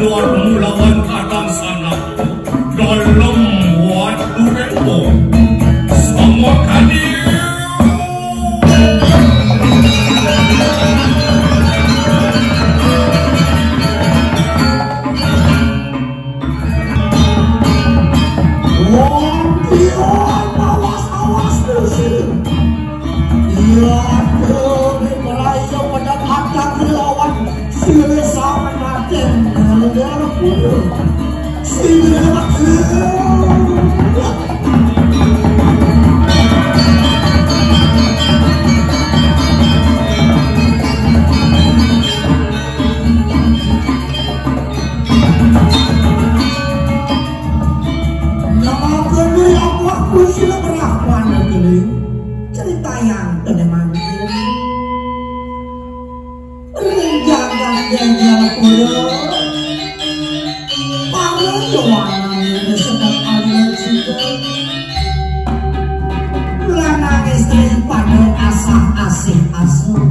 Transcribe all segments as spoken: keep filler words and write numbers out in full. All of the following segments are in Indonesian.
Jaluarmu lawan kadang sana dalam waktu tempo semua hadir. Awas-awas di sini. Ya, merayu pada hadap lawan sini sama makin negara pun sini sila berlakuan begini cerita yang tenemang ini renjangan jengkel kuda para doangan yang sedang aliran juga lanang istri pada asah asih asuh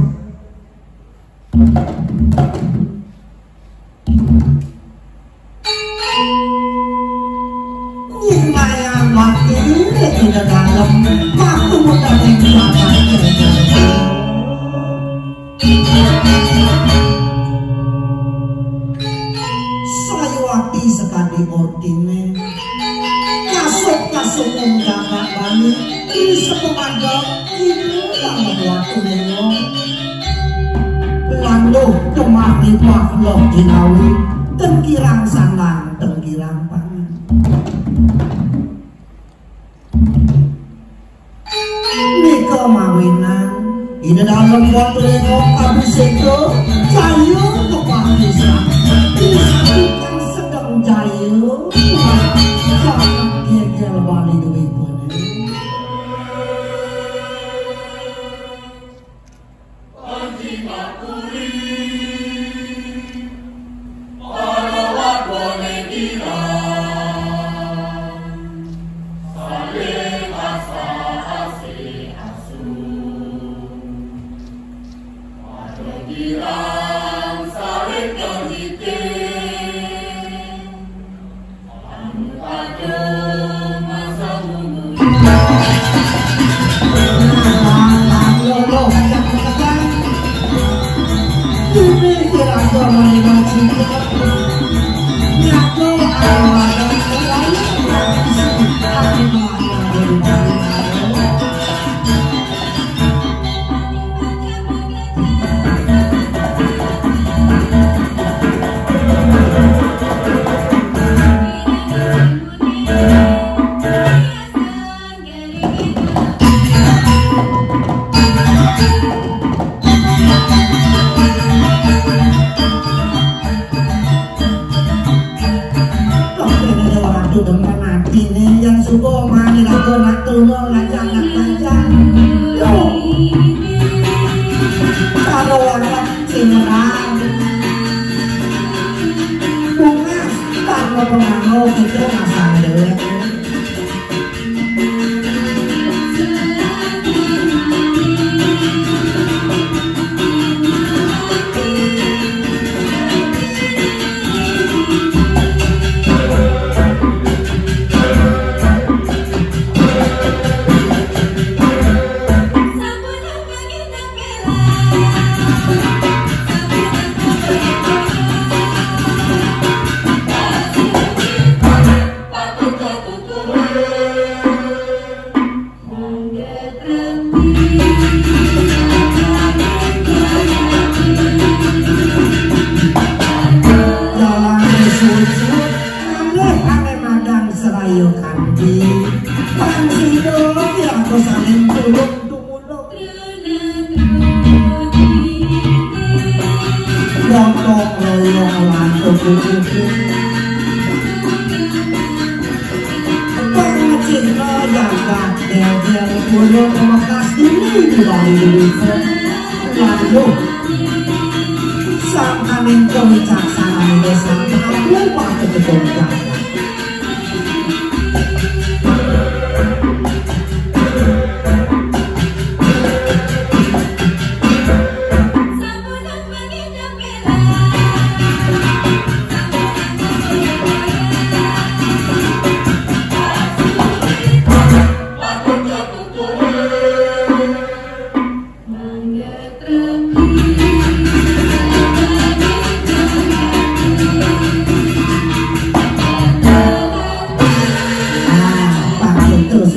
yang mati tidak dalam waktu mudah yang belakang saya waktu sekali ordine kasut-kasut menggagak balik ini sepengaga itu yang waktu nengok lalu kemari makhluk dinawi tengkirang sanang tengkirang pangan Niko mawinan ini dalam waktu nengok habis itu cayu kepahisan disatukan sedang cayu jangan gegel balik duit pun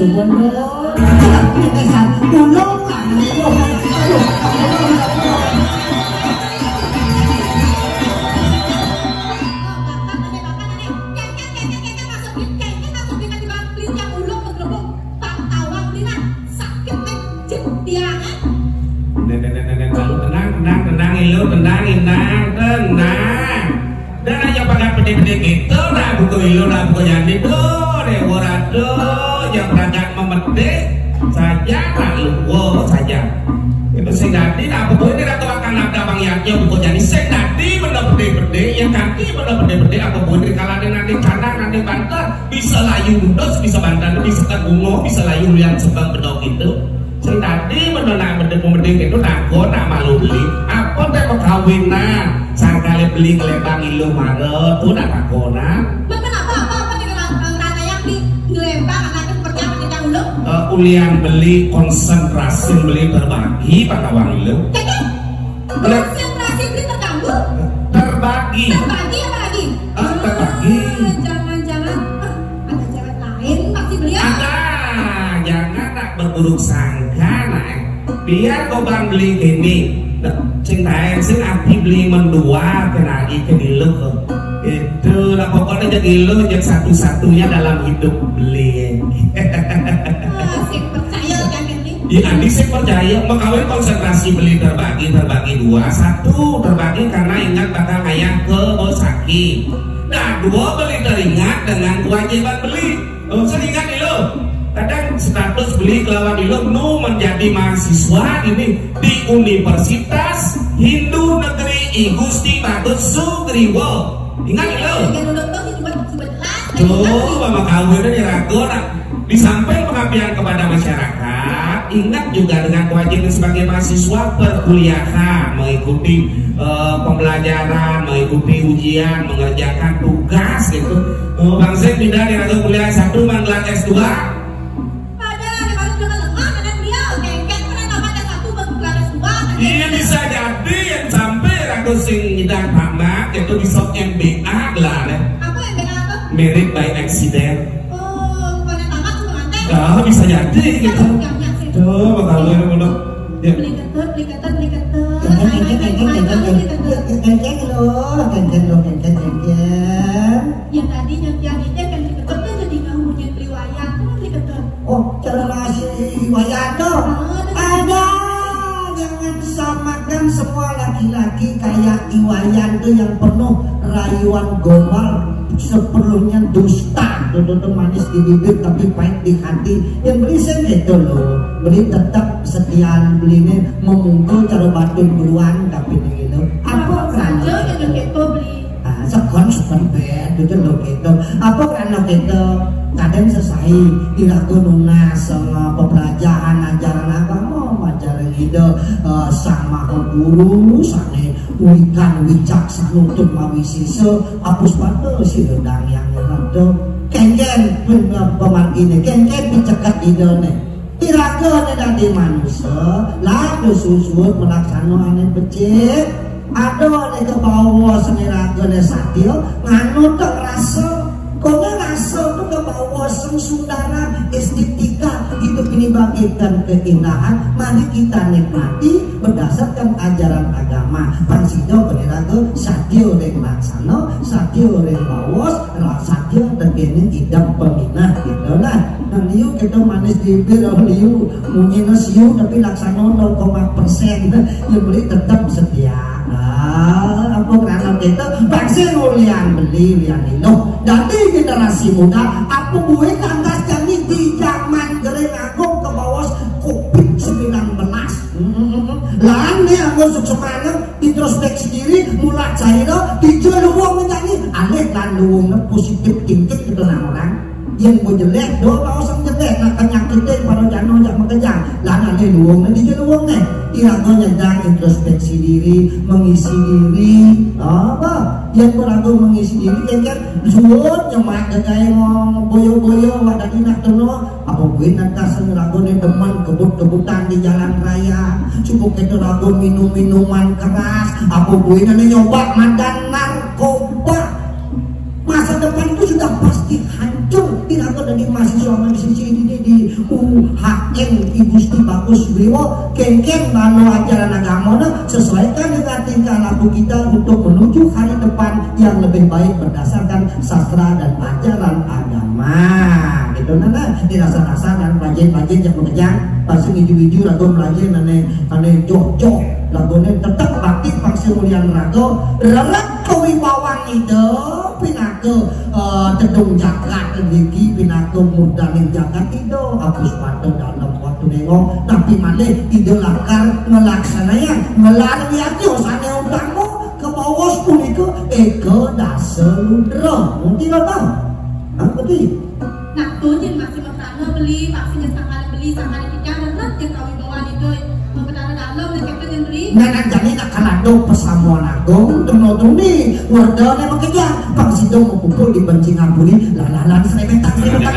suwun lho. Kesan ulung kan. Tenang, tenang, ilu, tenang, tenang, tenang. Dan aja pakai pede-pede gitu, nah buku ilu, nah buku jadi tuh, deworado, yang beragak memedek saja, nah ilu saja. Itu sing dadi, nah buku ini ratu akan ada bang yaknya buku jadi sing dadi bener pede-pede, yang kaki bener pede-pede, apa buku ini kalau ada nanti canang, nanti banter, bisa layu mundos, bisa banter, bisa terbungo, bisa layu lihat sebang bedok itu. Sing tadi menolak mendek-mendek itu nago nak malu beli apa teh kawinan sangkali beli ngelembang ilu mare tuh nak takona bener apa apa apa dengan rana yang di ngelembang anak seperti apa kita ulu uh, ulian beli konsentrasi beli berbagi pada wang ilu konsentrasi beli terganggu terbagi terbagi apa lagi uh, terbagi jangan-jangan uh, ada cewek lain pasti beli ada jangan nak berburuk sangka nak biar kau bang beli gini cintain sing api beli mendua kena ikan ilu itu lah pokoknya jadi ilu yang satu-satunya dalam hidup beli sih percaya kan ini ya nanti sih percaya makawin konsentrasi beli terbagi terbagi dua satu terbagi karena ingat bakal ngayah ke Osaki nah dua beli teringat dengan kewajiban beli oh seringat ilu kadang status beli kelawan ilu nu menjadi mahasiswa ini di Universitas Hindu Negeri I Gusti Patut Sugriwo ingat ilu tuh mama kawin ini ragu di samping pengabdian kepada masyarakat ingat juga dengan kewajiban sebagai mahasiswa perkuliahan mengikuti uh, pembelajaran mengikuti ujian mengerjakan tugas gitu uh, Bang Zek pindah di ragu kuliah satu manggelar S dua iya bisa jadi yang sampai ragu sing nyidang pamak itu di sok M B A lah deh. Apa M B A apa? Married by accident. Oh, bukannya tamat cuma ngantek. Ah bisa jadi gitu. Tuh bakal lu dulu. Beli ketet, beli ketet, beli ketet. Kengkeng kengkeng kengkeng kengkeng kengkeng lo, kengkeng lo kengkeng kengkeng. Yang tadi yang yang itu kan beli ketet tuh jadi nggak punya beli wayang tuh beli ketet. Oh, cara nasi wayang tuh. Ada. Jangan samakan semua laki-laki kayak Iwayan tuh yang penuh rayuan gombal sepenuhnya dusta tuh manis di bibir tapi pahit di hati yang beli saya gitu loh beli tetap setiaan belinya memungkul cara batu beruang tapi gitu apa saja yang gitu beli ah sekon sekon bed gitu loh gitu apa karena gitu kadang selesai diragu lunas sama pembelajaran ajaran agama ajaran gitu uh, sama guru sana wikan wicak sanutun mawisisa hapus batu si rendang yang itu kengken pemargine kengken dicekat idone diragu dari manusia lalu susut melaksanakan yang becik ada nih ke bawah seniraga nih satyo nganut rasa kau rasa tuh ke bawah seng sundara estetika itu kini bagikan keindahan mari kita nikmati berdasarkan ajaran agama pansido peniraga satyo reng laksana satyo reng bawas satyo tegene idam peminah gitu lah nah liu kita manis bibir oh liu munyina siu tapi laksana nol koma persen yang beli tetap setia nah apa karena kita vaksin ulian beli ulian ino dari generasi muda apa gue kandas jadi di zaman gereng agung ke bawah covid sembilan belas lahan nih aku suksemana introspeksi diri mulai cair dijual uang menjadi aneh dan uangnya positif tinggi itu orang yang gue jelek doang mau sang jelek nak penyakitnya pada jangan jak mengejar lahan aneh uangnya dijual uangnya irago nyedang introspeksi diri mengisi diri apa yang berago mengisi diri yang kan suwon nyemak gaya ngomong boyo-boyo wadah dinak tuno apa gue nanti senerago nih teman kebut-kebutan di jalan raya cukup itu rago minum-minuman keras apa gue nanti nyoba mandan narkoba masa depan itu sudah pasti hancur irago dari mahasiswa mahasiswa ini di Ibu Hakim Ibu Gusti Bagus Beliau kengkeng bano ajaran agama sesuaikan dengan tingkah laku kita untuk menuju hari depan yang lebih baik berdasarkan sastra dan ajaran agama gitu nana dirasa-rasa dan pelajaran-pelajaran yang mengejar pasti hiju-hiju lagu pelajaran nane nane jok-jok lagunya tetap bakti paksi mulian rago relat kewibawaan itu pinaku uh, tedung jagat lagi pinaku mudanin jagat itu hapus pada dalam waktu nengok tapi mana ide lakar ngelaksananya melalui aja sana undangmu ke bawah pun itu ego daseludro mungkin lo tahu apa sih nah tuh jen masih mesra beli vaksinnya sekali beli sekali kita dan nanti kewibawaan itu membenar dalam dan kita yang beli nah jadi nak kalado pesamuan agung tunggu nih warga yang bekerja bang sido mau pukul di benci ngabuli lalalan serebetan serebetan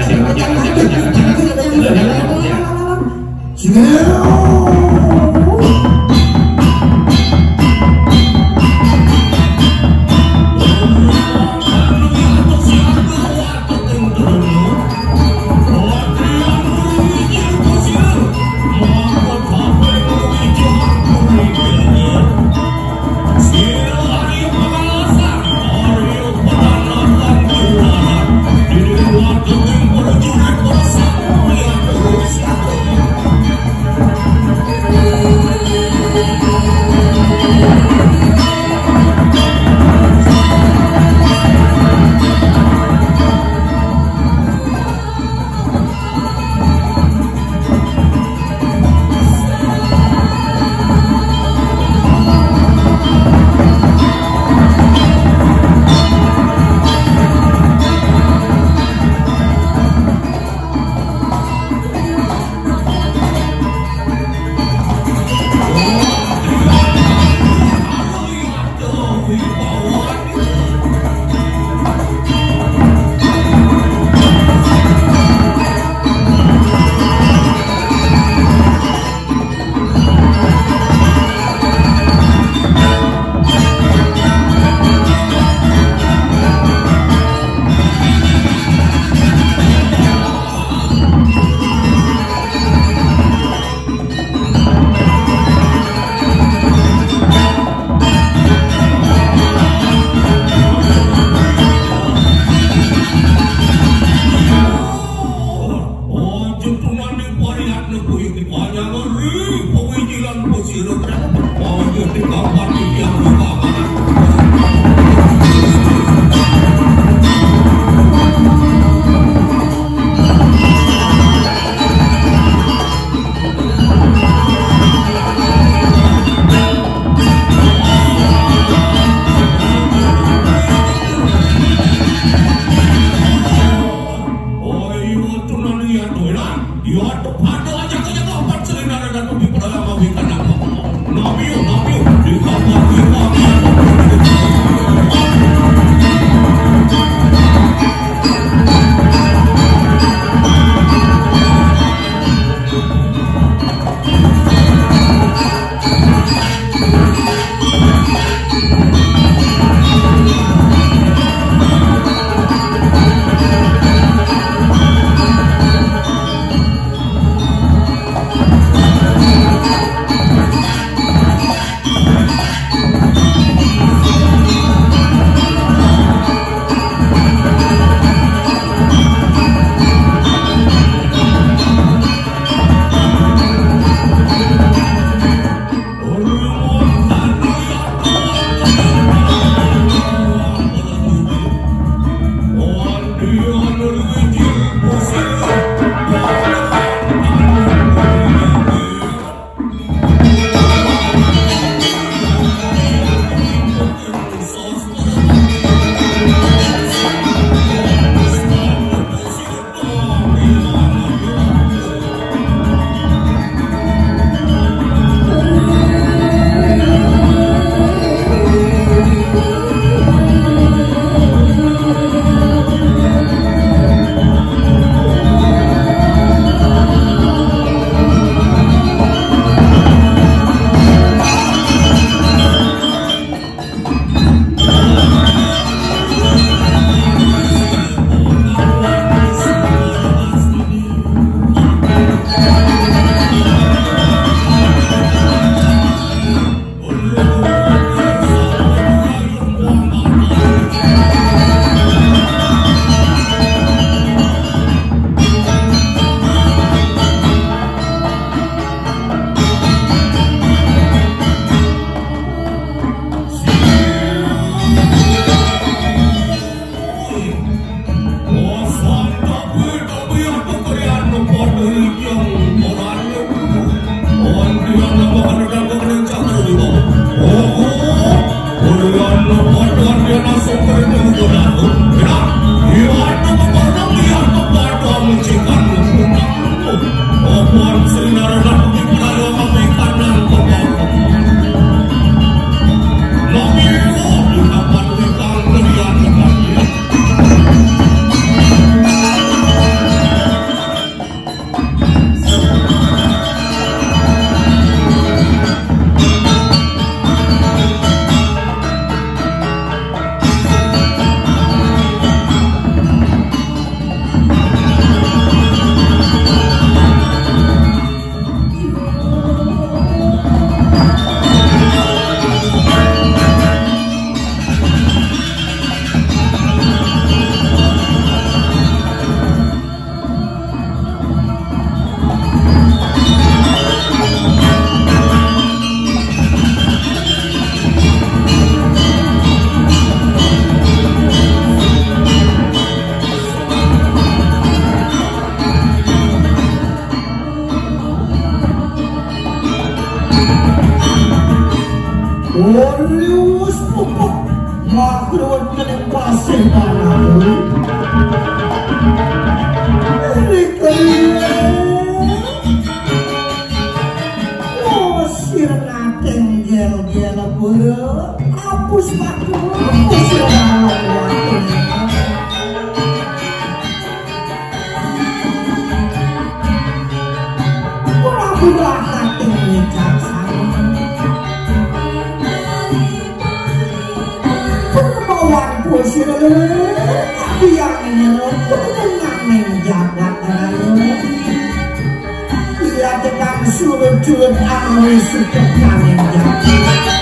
sulit awi suket kangen jati.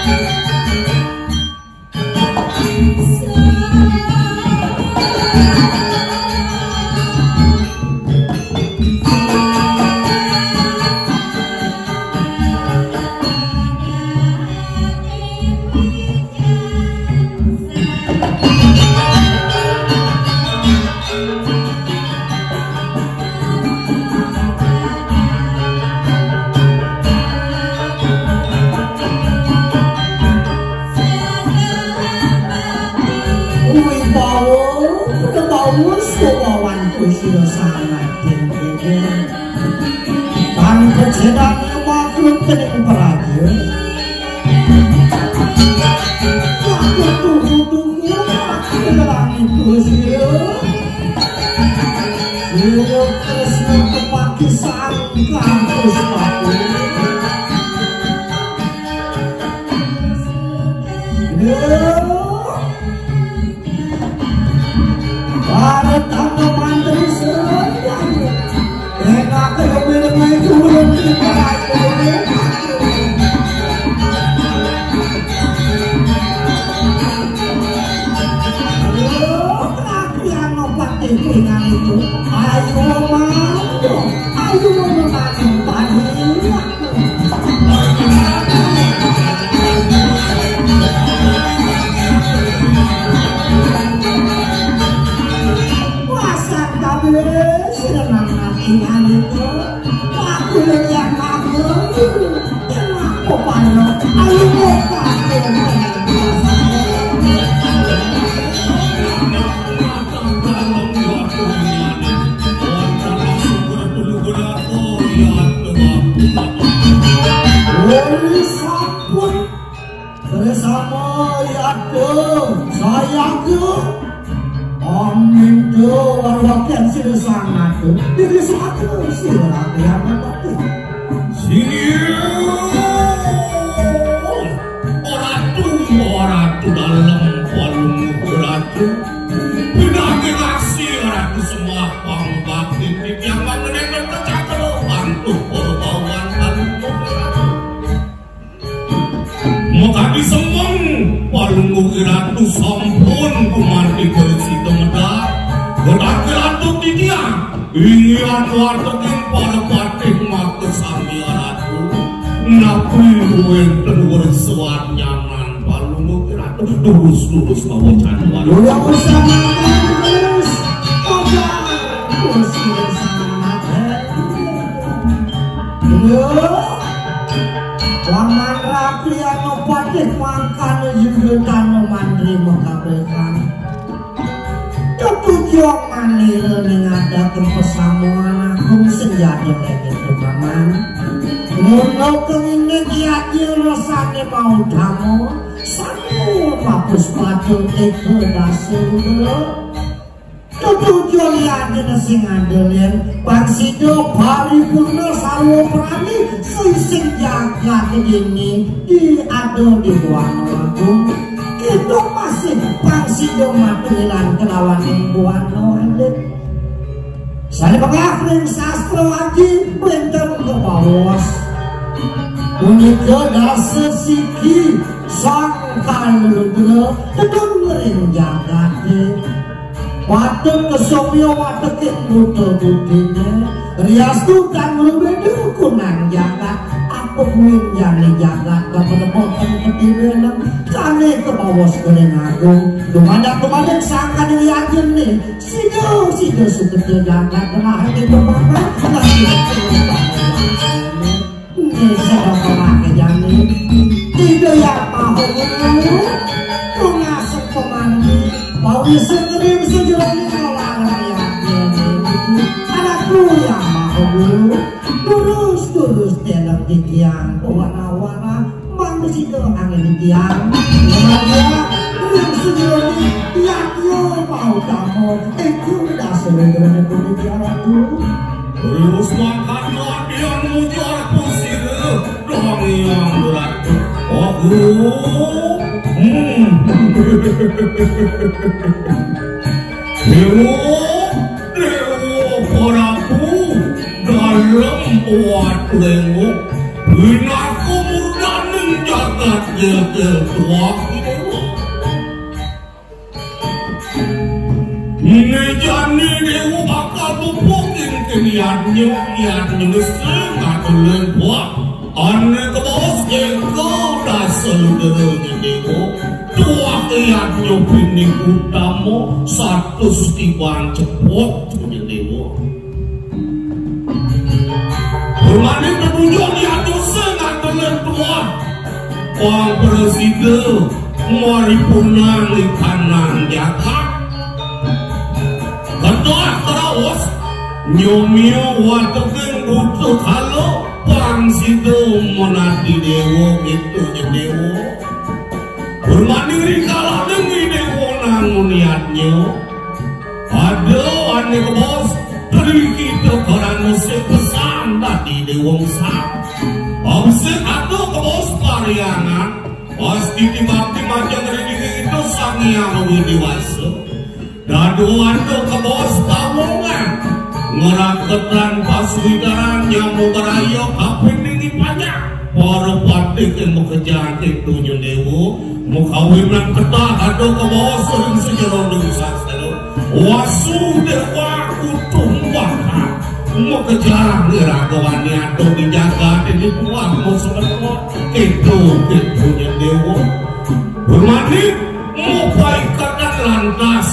Sedang makhluk tening peraja waktu tubuh-tubuh langit kusir hidup kesnya kepaki sangkang puspaku para tangga mantri sedang enak kebenaran itu belum itu ayo mando ayo memandang padi puasa kabeh senang hati itu aku yang aku yang aku pandang ayo buka bersama yaku sayangku amin tu warwakan sila sangat tu diri satu sila yang mati sini oratu oratu dalam palung oratu pindah kasih oratu semua pangbatin yang mengenai kecakapan tuh perbawan makanya semang palung iratu sampun kumati kursi temedak berarti ratu tidiang ingin wartekin pada patih maka sami ratu napi ruwen telur suat nyaman palung iratu lurus-lurus bawa canwa yang bersama terus obat kursi bersama laman rapi anu patih makan juga tanu mandri mengkabekan ketujuan manil mengadakan pesamuan aku senjata lagi itu paman mula kengingin kiati rasanya mau tamu samu papus patuh itu dasar ketujuan yakin sing andelin Pansido paripurna sarwa prani sing jagat ini diado di Buana Agung itu masih Pansido matulan kelawan Buana Agung saya pengakring sastra lagi benteng ke bawah unika dasar siki sangkan luludra kedung jagat watuk kesopio watukin buto-butinya rias tukang lubedu kunang jagat aku kuing jani jagat kepenepotan ketibenan kane ke bawah sekeleng agung dumadak-dumadak sangka dilihatin nih sido-sido sukete jagat kelahan itu bapak ngasih ini sedang pemakai jani tidak yang mahu mengasuk pemandi mau disekirim sejauh orang rakyatnya anakku yang mau lurus-lurus telok di tiang warna-warna manusia itu angin di tiang namanya yang sejauh yang yo mau kamu itu udah sebenarnya di tiang itu lurus makan yang mujar pusir doang yang berat oh hmm Dewa, Dewa Prabu dalam buat lenguk Winaku murdaning jagat gel-gel tua dewa. Nejani dewa bakal bupukin keniannya, niatnya setengah terlepas. Ane kebos jengkel dasar deranya dewa. Tua kiatnya pining utama, satu setiwan cepot punya dewa. Bermani ketujuan yaitu sangat terlepas. Wang presiden maripunang di kanan jagat. Ketua terawas nyomio watakin butuh halo pang sido monati dewo itu dewo. Bermani kalah demi dewo namun niatnya. Aduh ane bos dari kita karena sepesan tadi dewong sak. Omset atau kebos pariangan pasti dibakti macam ini itu sang yang dewasa. Daduan tuh kebos tamungan ngeraketan paswitaran nyamuk berayo kaping dingin banyak. Para patik yang bekerja itu nyedewo mengkawinan ketah atau kebos sering sejarah dengan selalu wasu dewa utuh bakal mau kejarang diragawannya atau dijaga di buah mau sebenarnya itu itu nyedewo bermani mau baikkan lantas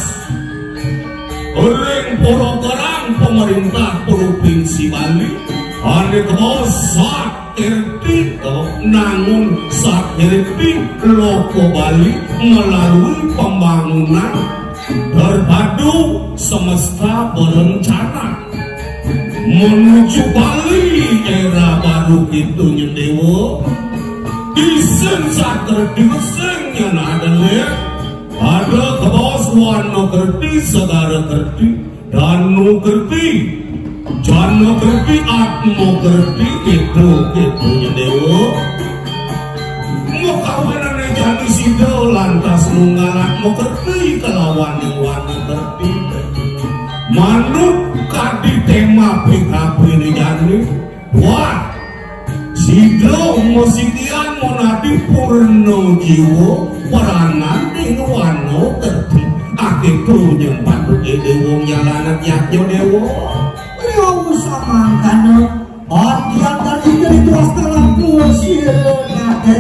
oleh program pemerintah provinsi Bali ada kebos sak erti namun sak erti loko Bali melalui pembangunan terpadu semesta berencana menuju Bali era baru itu nyedewo isen sak erti sennya nadanya ada kebos warna kerti segara kerti danu kerti jano kerti atmo kerti itu itu nyedewo mau kawinan jadi sido lantas nunggalak mau kerti kelawan yang warna kerti manut kadi tema P K P ini jadi wah sido musikian monadi purno jiwo peranan ing wano kerti akitu yang patut dewo nyalanan yaknya dewo Rio usah mangkano Odian dari dari tuas dalam kusilo naden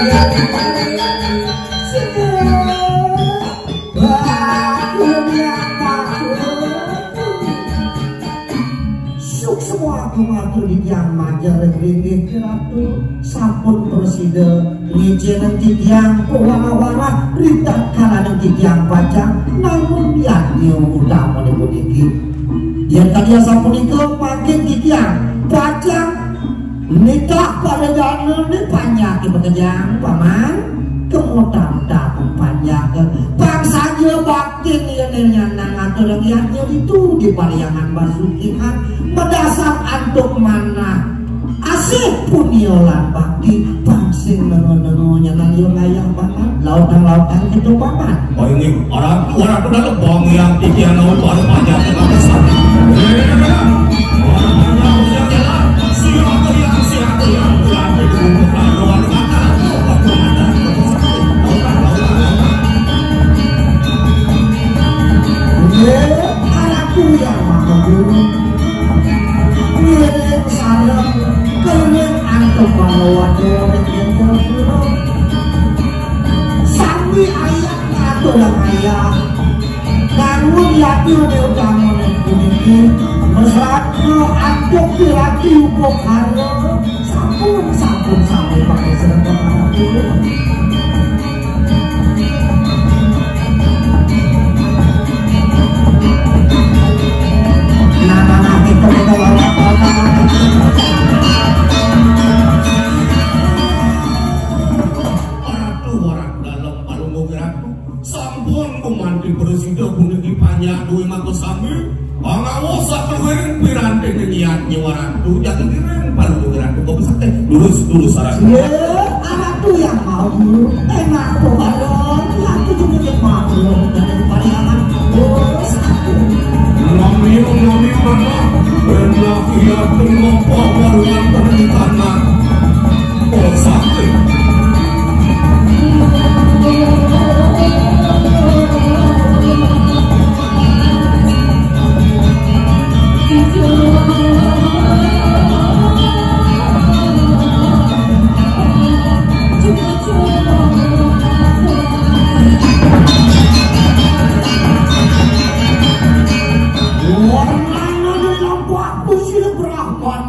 semua kematu di tiang majar ringgit keratu sampun presiden ngejenan di tiang pewarna-warna ritak kanan di tiang pacang namun biarnya utama di bodiki yang tadi sampun itu makin di tiang pacang nikah pada jalan ini panjang di pekerjaan paman kemudian datang panjang bang saja bakti nilainya nang atau lihatnya itu di pariangan basukihan berdasar antuk mana asik puniolan bakti bangsing nengo-nengonya nang yung ayang paman lautan-lautan itu paman oh ini orang tua orang tua lebong yang tikian lawan baru panjang ke besar orang yang jalan siapa yang siapa yang telah dibutuhkan luar kata anakku yang maha guru milik sarang keling antuk balawado sambil ayah atau yang ayah kamu yaki udah kamu nengkuniki mesratno antuk pirati upo karo sampun sampun sampai pakai serempet anakku nah-nah kita kita orang dalam palung gerakku sampun pemanti presiden puniki panjang duwe mako sami pangawosa keluarin piranti niatnya waratu jangan keren palung gerakku kok bisa teh lurus lurus sarang ye anak tuh yang mau enak tuh balon aku juga mau dari pariangan lurus aku nami nami mana benak ia tengok power yang terhentanan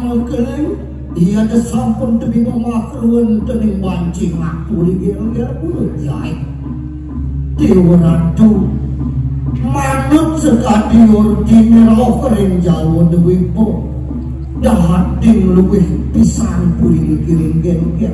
ngekeleng dia ada sampun demi memakruan tening bancing aku di gel-gel mulut jahit Tiwaradu manut sekali ordinir kering jauh dewi po dahating luwih pisan puri kiring gel-gel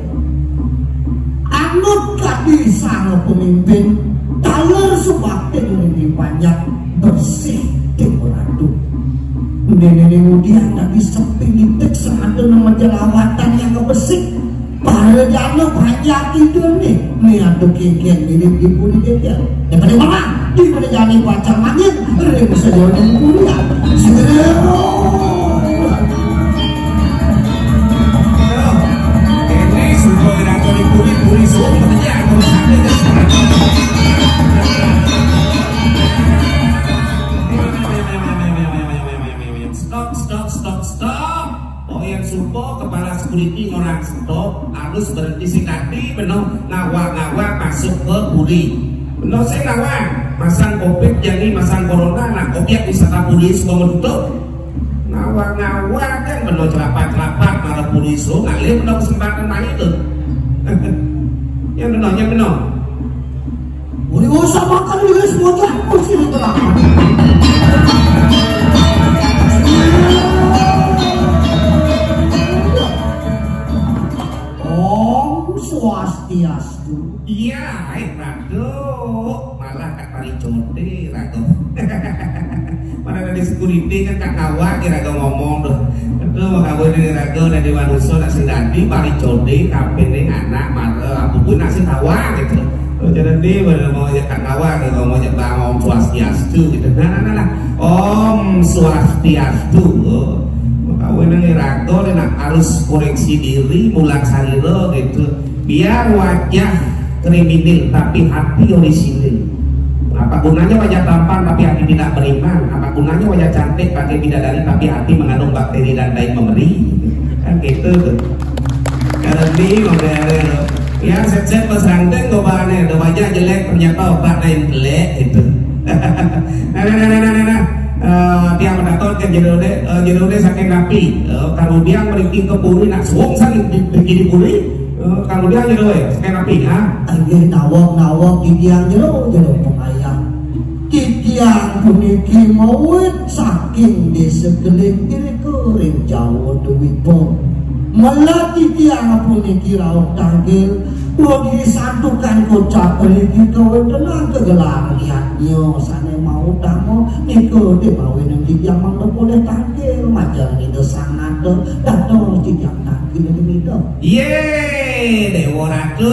anut kadi sang pemimpin taler subakting ini banyak bersih Tiwaradu Nene kemudian tadi sepi nitik sengaja nama jelawatan yang kebesik para jano banyak itu nih nih ada kikian mirip ibu di kikian daripada mana daripada jani baca mangin ring sejauh yang kuliah segera ini sudah tidak boleh puri-puri semua katanya aku sampai ke stop stop stop stop oh yang supo kepala security orang stop harus berhenti sikati benar ngawak-ngawak masuk ke puri benar saya ngawak masang covid jadi masang corona nah obyek wisata puri semua menutup ngawak-ngawak kan benar celapak-celapak para puri semua ngalih benar kesempatan main itu yang benar yang benar boleh usah makan juga semua terhapus ini terang Om Swastiastu. Iya, baik Rado. Malah Kak Pari Code, Rado. Mana ada di security kan Kak Kawa kira kira ngomong tuh. Itu mau kawin dari Rado dan di Manuso nak sendiri Pari Code, kapene anak mana aku pun nasi tawa gitu. Jadi dia benar mau ya Kak Kawa kalau mau ya Bang Om Swastiastu gitu. Nah, nah, nah, nah. Om Swastiastu. Kawin dengan Rago dan harus koreksi diri mulan sarilo gitu biar wajah kriminal tapi hati orisinil apa gunanya wajah tampan tapi hati tidak beriman apa gunanya wajah cantik pakai bidadari tapi hati mengandung bakteri dan baik memberi kan gitu tuh karena ini model ya set-set pesantren gobarannya ada wajah jelek ternyata otaknya yang jelek itu nah nah nah nah nah Uh, dia mendapat ke jerone uh, jerone saking rapi uh, kalau dia meriki ke puri nak suwung sang di puri uh, kalau dia jerone saking rapi ha angin nawak-nawak tiang jero jero pengayang tiang puniki mawet saking di segelintir kering jauh dewi pon melati tiang puniki raut tanggil bagi santukan kocak beriki kau tenang kegelar lihatnya sana mau tamu niko di bawah nanti yang mau boleh tanggil macam itu sangat tuh datang tidak tanggil ini tuh ye dewa ratu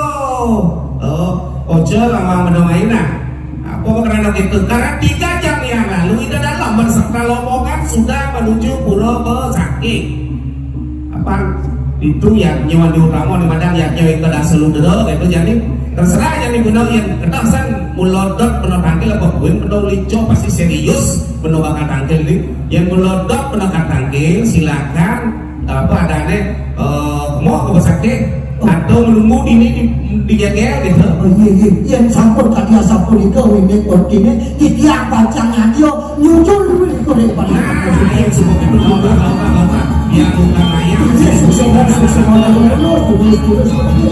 oh ojo lama menemani nah apa karena gitu karena tiga jam yang lalu itu dalam berserta lomongan sudah menuju Pulau Besakih apa itu yang nyawa di utama di madang yang nyawa kedah seludero gitu jadi terserah yang benar yang ketasan mulodot benar tangkil apa gue benar lico pasti serius benar bakal tangkil nih yang mulodot benar tangkil silakan apa adanya uh, mau ke Besakih atau menunggu ini di, dijaga gitu oh iya iya yang sampun tadi sampun itu ini ini tiap bacanya dia nyucul dulu di korea nah yang seperti benar benar ya bukan ayam semua semua semua tulis tulis seperti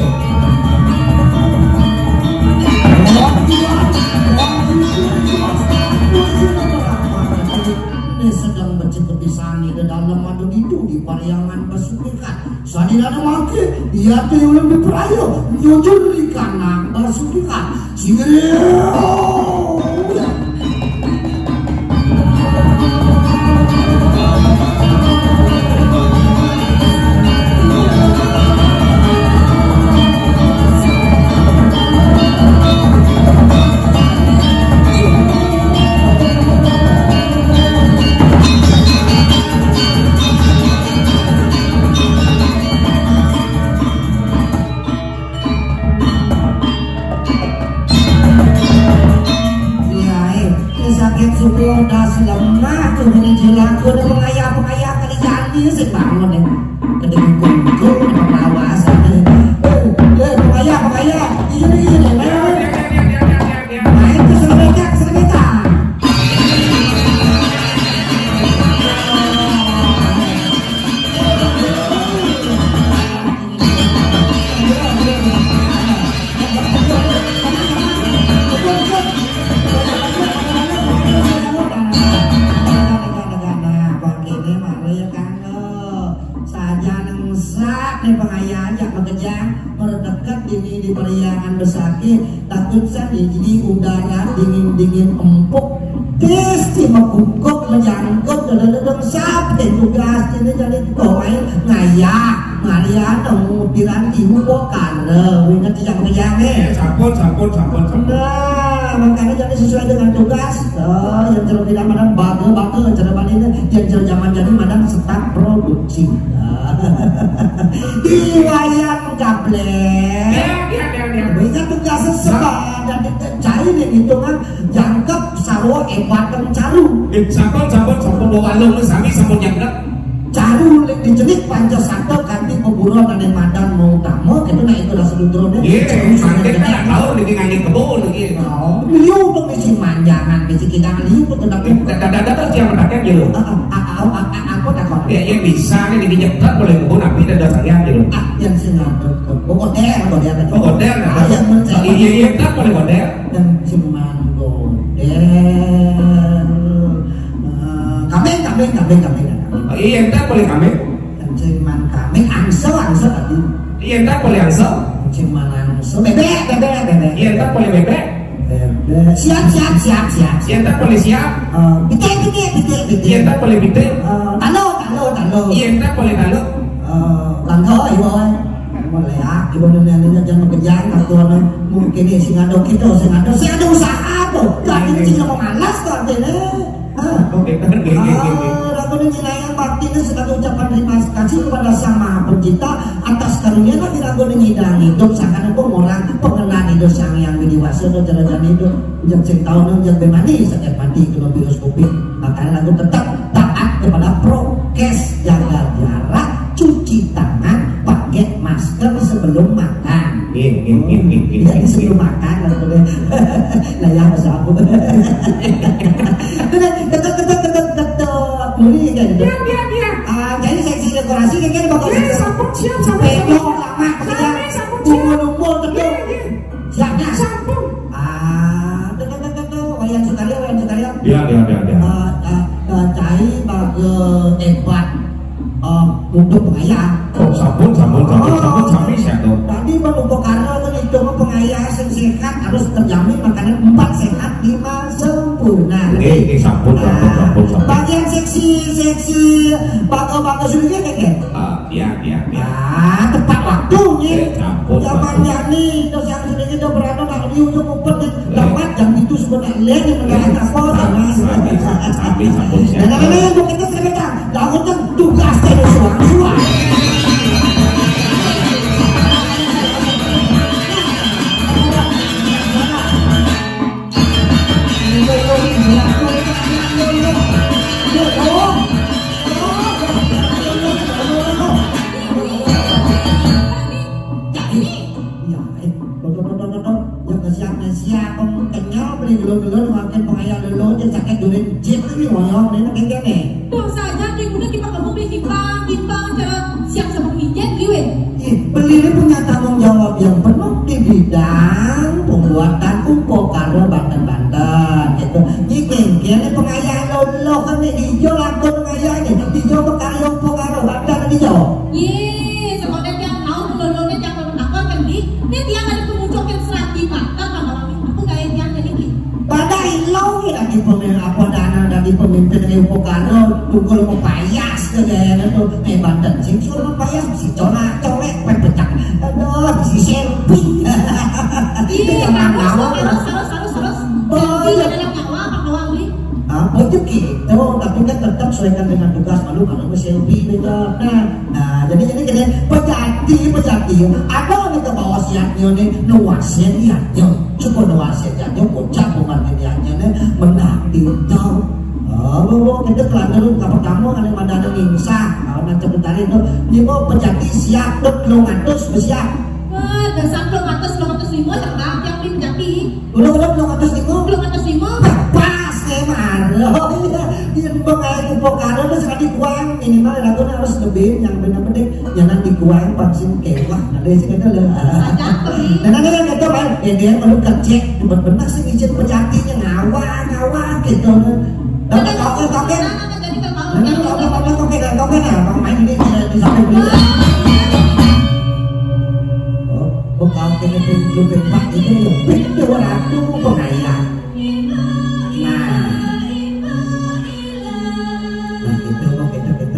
ini sedang bercekepisan di dalam madu itu di pariangan Basukikan sadina ada maki dia tuh yang lebih peraya nyucul di kanan Basukikan singiri das lemah tuh menjelang ke pengayah pengayah kali jadi sebangun deh kedeng kumpul pengawasan eh eh pengayah pengayah ini ini main ke selebeka ke selebeka lagi takut sani jadi udara dingin-dingin empuk pasti mengkukuk menyangkut dalam sampai tugas jadi jadi kowe ngayak ngayak dong piranti muka karena ingat yang kejangnya sampun sampun sampun sampun nah makanya jadi sesuai dengan tugas oh, yang cerita tidak madang bagus bagus cerita ini yang cerita zaman jadi madang start produksi di wayang gablek bisa tugasnya sebab dan cair itu kan jangkep sarwa ebatan caru sampun sampun sampun bawa alung sami sampun jangkep caru dijenik panca satu ganti pemburu dan yang madang mau tamu itu nah itu lah sedudurnya iya manggil kan tahu ini ngangin kebun gitu liu tuh misi manjangan misi kita liu tuh tetap dada-dada siapa pakai gitu aku takut ya yang bisa nih dijepat boleh kebun tapi dada saya gitu ah yang sengaja kebun model model oh model yang mencari iya iya tak boleh model yang cuman model kambing kambing kambing kambing iya tak boleh kambing yang cuman kambing angsa angsa tadi iya tak boleh angsa cuman angsa bebek bebek bebek iya tak boleh bebek bebek siap siap siap siap iya tak boleh siap bitik bitik bitik bitik iya tak boleh bitik talo talo talo iya tak boleh talo langkah ibu boleh ya ibu nanya jangan kejang karena mungkin ini singado kita singado singado usaha tuh tapi ini mau malas tuh artinya oke kan gini gini aku yang bakti ini sekali ucapan terima kasih kepada Sang Maha Pencipta atas karunia tapi aku ngidang hidup seakan aku orang pengenalan hidup sang yang dewasa dan jalan hidup yang cek tahun yang bermani setiap mati kena virus covid makanya aku tetap taat kepada prokes jaga jarak cuci tangan pakai masker sebelum makan jadi sebelum makan lah ya masa aku tetap tetap tetap tetap boleh kan iya iya iya jadi seksi dekorasi kan bakal sampun siap sampai lama kerja kumpul-kumpul tentu siapnya sampun ah tetap tetap tetap wayang sekali wayang sekali iya iya iya cai bagi hebat untuk pengayaan oh sampun sampun sampun sampun sampai siap tuh tadi menumpuk karena itu pengayaan sehat harus terjamin makanan empat sehat lima sempurna eh sampun sampun sampun sampun bagian seksi seksi bangga-bangga sudah kayak ah iya iya iya ah tepat waktunya sampun zaman jani terus yang sudah kita berada nak liu tu mumpet dapat jam itu sebenarnya yang mengenai apa sampai sampai sampun siap dan apa yang kita sebentar lakukan tugas dari suang-suang siap kenyal beli dulu-dulu makin pengayal dulu dia sakit dulu jip ini wayang ini kayak gini tuh saja dia udah kita kamu beli timbang timbang cara siap sama ijen liwet beli ini punya tanggung jawab yang penuh di bidang pembuatan umpok karo Banten-Banten gitu ini kayaknya pengayal dulu kan ini hijau lakon pengayal ini hijau pekari umpok karo Banten hijau iya sekolah yang tahu dulu-dulu jangan menakar kan di ini tiang ada pemunculan serati mata pada ilau ya di pemimpin apa dana dari pemimpin yang pokaro tukul mau payas ke gaya itu eh Banten sing suruh mau payas si cona colek pecah aduh si selfie iya harus harus harus harus harus selfie adalah nyawa apa kawang nih apa itu gitu tapi kan tetap sesuaikan dengan tugas malu kalau selfie gitu nah jadi jadi gini pejati pejati ada nih ke bawah siatnya nih nuasin siatnya cukup nuasin siatnya kocak pemarketiannya nih menang diutang oh bahwa kita kelana lu nggak pertama ada madana ngingsa kalau nanti bentar itu ini mau pejati siap tuh lu ngatus bersiap wah dasar lu ngatus lu ngatus lima cerdak yang beli pejati udah udah lu ngatus lima lu ngatus lima pas emang dia mengenai kupokaro itu sekali kuang minimal aku harus lebih yang benar-benar jangan dikuang vaksin kewah ada sih kata lah dan ada yang kata bang dia perlu kerjek benar-benar sih izin pejatinya ngawa ngawa gitu dan kau kau kan jadi terlalu dan kau kau kau kau kan kau kan apa main ini di sampai beli oh kau kena belum bebas itu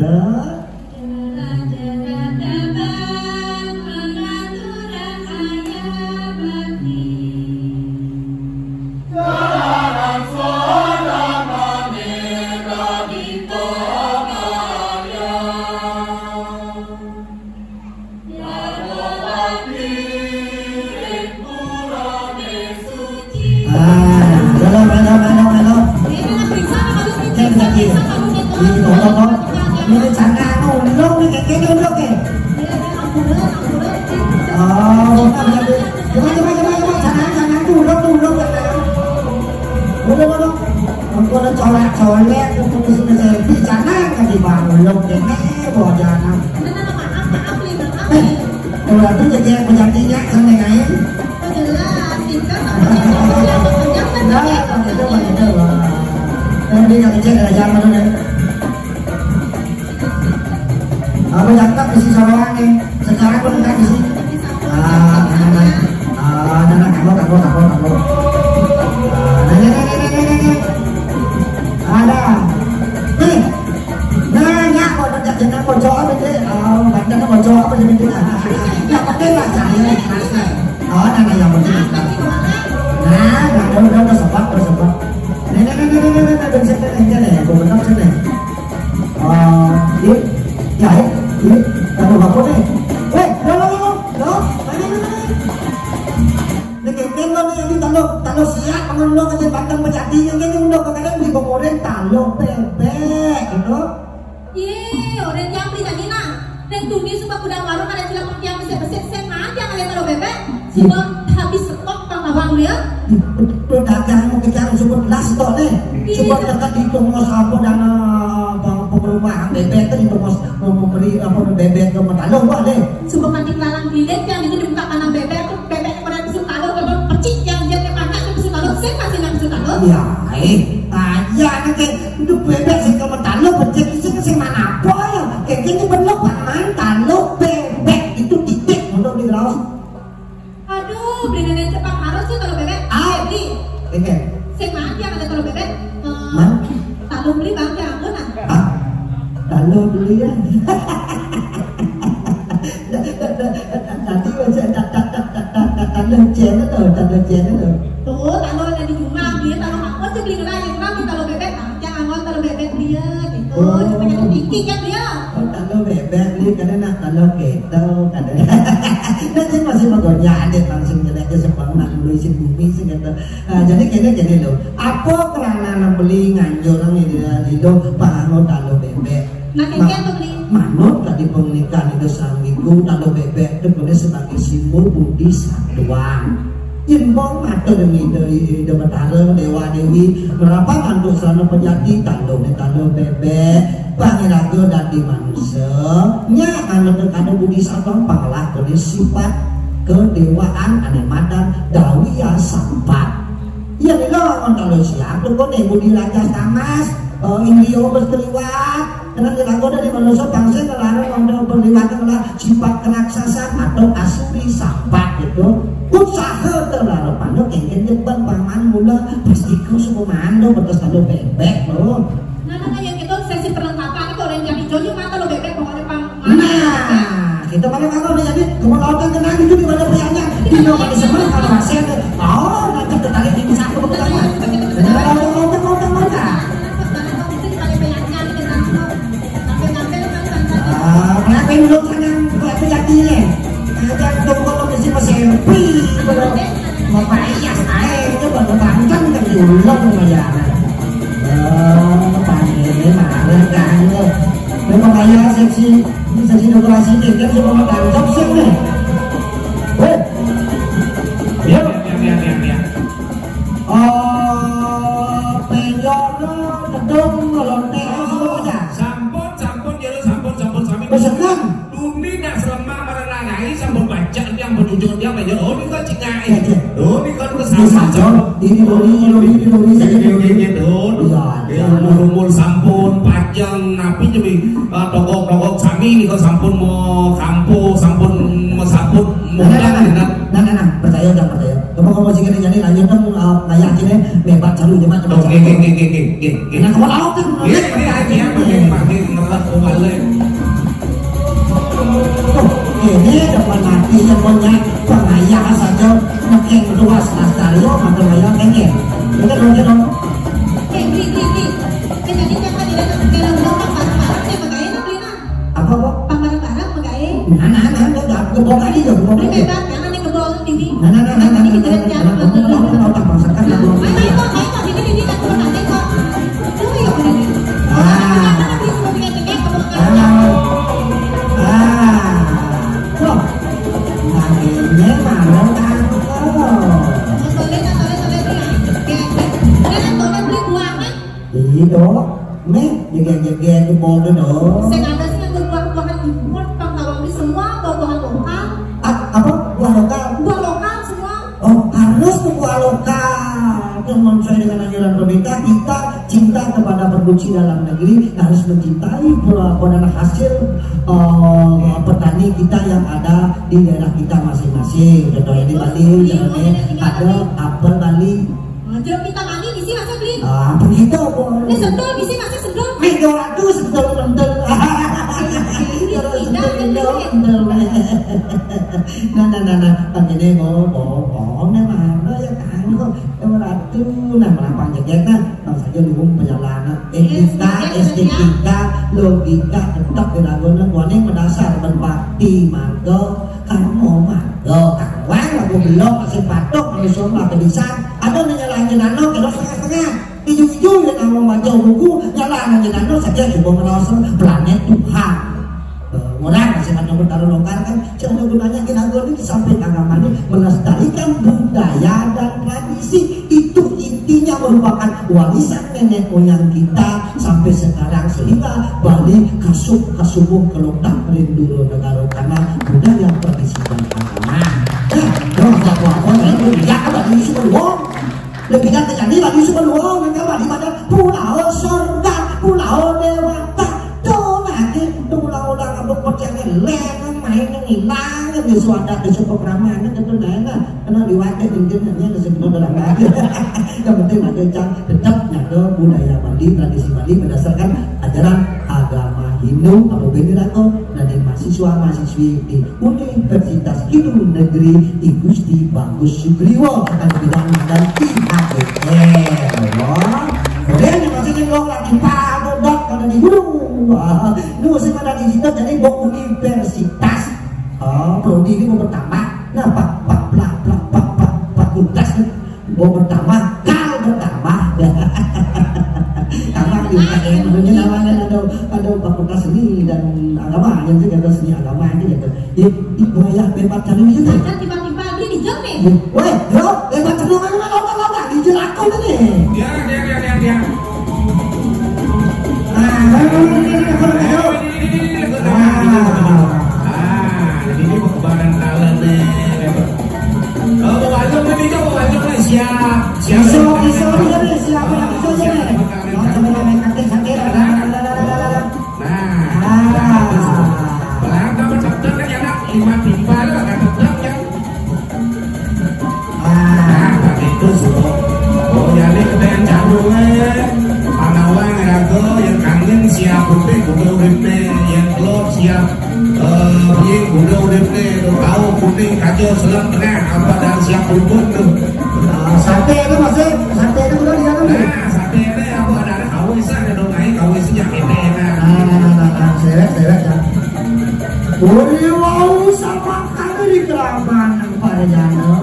Imbong matur ngidoi Ida Batara Dewa Dewi berapa tanduk selana penyati tanduk tanduk bebek pangiraga dadi manusia nya anu terkadang budi sabang pangalah tulis sifat kedewaan ane madan dawia sampat iya nilo kalau siap tuh kone budi raja tamas indio berkeliwat dengan dirago dari manusia bangsa kelarang ngomong berliwat adalah sifat keraksasan atau asuri sampat gitu usaha terlalu pandang ingin depan paman mula pasti kau semua mando betul selalu bebek loh. Nah kayak gitu sesi perlengkapan itu orang jadi jojo mata lo bebek pokoknya pang. Nah kita mana kalau udah jadi kamu lautan kenal itu di mana pilihannya di mana sebenarnya kalau masih ada oh nanti tertarik di satu betulnya. Jadi kalau mau mau mau mau mau ah kenapa yang belum sana penyakitnya? Ada tunggu lo mesti masih happy belum mau payah saya itu baru bangkan kan diulang ya oh panggil marah kan lo memang kaya seksi seksi dekorasi ini kan cuma mau tangkap sih nih weh ya ya ya ya oh penjono gedung ngelontek semuanya sampun sampun ya sampun sampun sami besenang dumi nak selama merenangai sampun baca yang menunjuk dia banyak oh ini kan cingai oh ini kan kesalahan ini doni ini doni ini saja ini don ya rumul sampun pajang napi jadi togok-togok sami ini kok sampun mau kampu sampun mau sampun modal nah nah nah percaya jangan percaya kamu kamu sih jadi lanjut dong layakinnya bebas cari jemaat oke oke oke oke oke nah kamu tahu kan iya iya iya pakai pakai ngerat balik. Ini depan hati yang punya pengayah saja makin luas nasario makin banyak kengeng. Betul betul dong. Eh, beli beli beli. Jadi jangan di dalam dalam dalam barang-barang saya pakai nak beli nak. Apa kok? Barang-barang pakai. Nah nah nah, udah kebong aja dong, kebong Beli aja. bebas, jangan yang kebong T V. Nah nah nah nah, Nanti kita lihat nah, jalan betul. kamu mau tak masakan Ayo dong. ayo kok, ayo kok, ini ini aku nanti kok. Tuh yuk ini. Ah. Beli semua punya cengkeh kebong. Ah, loh, akhirnya malam aku. Toleh toleh toleh beli. Jangan toleh beli buahnya. Iya, nih jaga-jaga di bodoh dong. Saya nggak ada sih yang buah-buahan impor, kalau beli semua buah-buahan lokal. Apa buah lokal? Buah lokal semua. Oh, harus buah lokal. Teman saya dengan anjuran pemerintah, kita cinta kepada produksi dalam negeri, harus mencintai buah-buah hasil uh, petani kita yang ada di daerah kita masing-masing. Contohnya di Bali, contohnya ada apel Bali. Jeruk kita Bali di sini masih beli. Ah, begitu bu. Ini sedul, di sini masih sedul. Minggu waktu sedul sedul. Nah, nah, nah, nah, begini bo, bo, bo, nih mana ya kan kok, yang ratu, nah melapang jaga, bang saja dukung perjalanan, etika, estetika, logika tetap dilakukan, warning mendasar berbakti, margo, kamu margo, kawan, aku belum masih patok, manusia lah bisa, ada menyalahin nano, kalau setengah-setengah, hijau-hijau yang kamu baca buku, nyalahin nano saja juga merasa planet Tuhan. Orang masih ada bertaruh lokal kan, jangan gunanya kita ini di samping agama ini melestarikan budaya dan tradisi, itu intinya merupakan warisan nenek moyang kita sampai sekarang, sehingga Bali kasuk kasubuh keloktak rindu negara karena budaya tradisi dan agama. Nah, kalau tak apa itu dia ada di semua, lebih kan terjadi lagi semua, mereka Bali pada pulau surga, pulau dewata. Ulang-ulang abang percaya leng main ngilang di suada di suku keramaian itu daerah karena diwakil intinya disebut dalam bahasa yang penting ada cang tetap nyata budaya Bali, tradisi Bali berdasarkan ajaran agama Hindu atau Benirato dan mahasiswa mahasiswi di Universitas Hindu Negeri I Gusti Bagus Sugriwo dan bidang dan I H K L. Kemudian yang masih cenderung lagi padodok karena di gunung. Wah, ini masih pada di situ jadi mau universitas. Oh, prodi ini mau bertambah. Nah, pak pak pak pak pak pak fakultas mau bertambah, kal bertambah. Karena di U K M punya namanya ada ada fakultas seni dan agama, yang juga ada seni agama ini gitu. Di di wilayah bebas cari itu. Kan tiba-tiba beli di Jambi. Woi, bro, bebas cari mana mana mana di Jelako ini. Ya, ya, ya, ya, ya. Jadi ini kebaran talent nih. Oh, wajib lebih jauh, wajib lah siap. Siap. Siap, siap, siap, siap. Coba mereka sakit. Nah, belang kamu cepet kan ya nak lima tiga lah kan cepet ya. Ah, begitu sih. Oh, jadi kemudian jadulnya. Panawang rago yang kangen siap udah udah udah yang telur siap yang udah udah tahu kuning kacau selang tengah apa dan siap rukun tuh sate itu masih sate itu udah di dalam nah sate itu aku ada ada kawis ada dong naik kawis sejak ini kan nah nah nah nah seret seret kan boleh wow sama kami di kerabat pada jano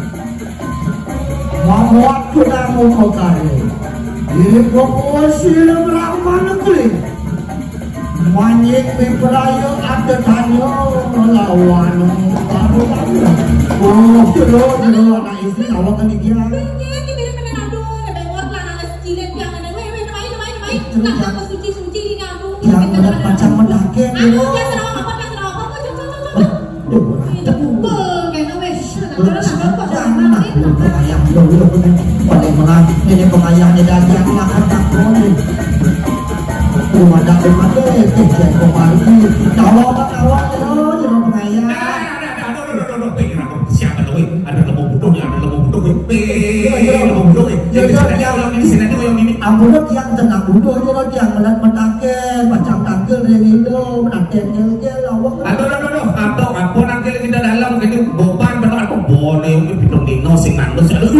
mau waktu dah mau kau kari ibu posisi berapa negeri Manyik Wibraya ada tanya lawan baru tahu. Oh, jodoh jodoh anak istri awak kan dia. Ini kibir kena aduh, ada bengor lah anak cilet yang ada. Wei wei main main main. Tak apa suci suci di aduh. Yang benar macam mendaki Aduh, dia serang apa dia serang apa? Cok cok cok cok. Be, kena wes. Terus apa sama ini? Ayam dulu paling menang ini pengayahnya dan yang makan tak boleh. Rumah dak rumah deh, tiga kembali. Kawal kawal terus jangan pengayah. Siapa tuh? Ada lembu budung ya, ada lembu budung. Eh, lembu budung. Jadi saya yang ini sini yang ini ampun tiang tenang budo nya tiang melat mentaken macam tangkel yang itu menaken gel lawak. Aduh aduh aduh aduh ampun angkel kita dalam gitu beban benar aku boleh untuk pitung dino sing ngandus aduh.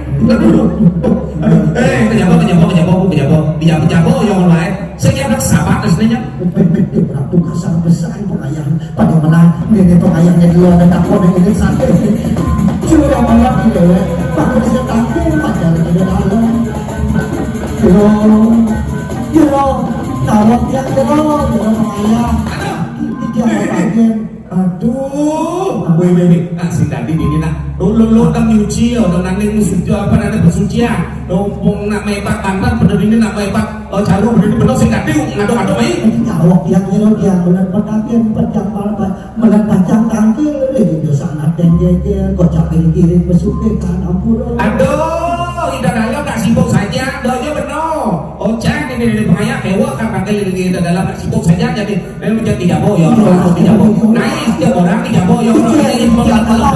Eh kejabo kejabo kejabo kejabo kejabo kejabo yang lain. Saya kira sahabat aslinya. Beratu kasar besar pengayang pada menang ini pengayangnya dulu ada takut ini satu. Sudah malam itu ya. Pak bisa takut pacar di dalam. Yo, yo, tawak yang yo, yo pengayang. Dia bagian. Aduh, weh weh, ah si tadi ini nak, lo lo lo tang nyuci, lo nanging suci apa nanti bersucian, lo pun nak mebat pantat, bener ini nak mebat, oh calo bener ini bener sih tadi, ngaduk ngaduk mai. Tawak yang yo dia melat petakin, pecang palpa, melat pacang tangkil, ini dosa naten jejer, kocak kiri kiri pesuke kan ampun. Aduh, tidak dalam tak sibuk saja, doanya benar. Oh cak ini dari pengayang hewa kan pakai tidak dalam tak sibuk saja, jadi ini menjadi tidak boyong, tidak boyong. Naik dia orang tidak boyong, ini menjadi kalau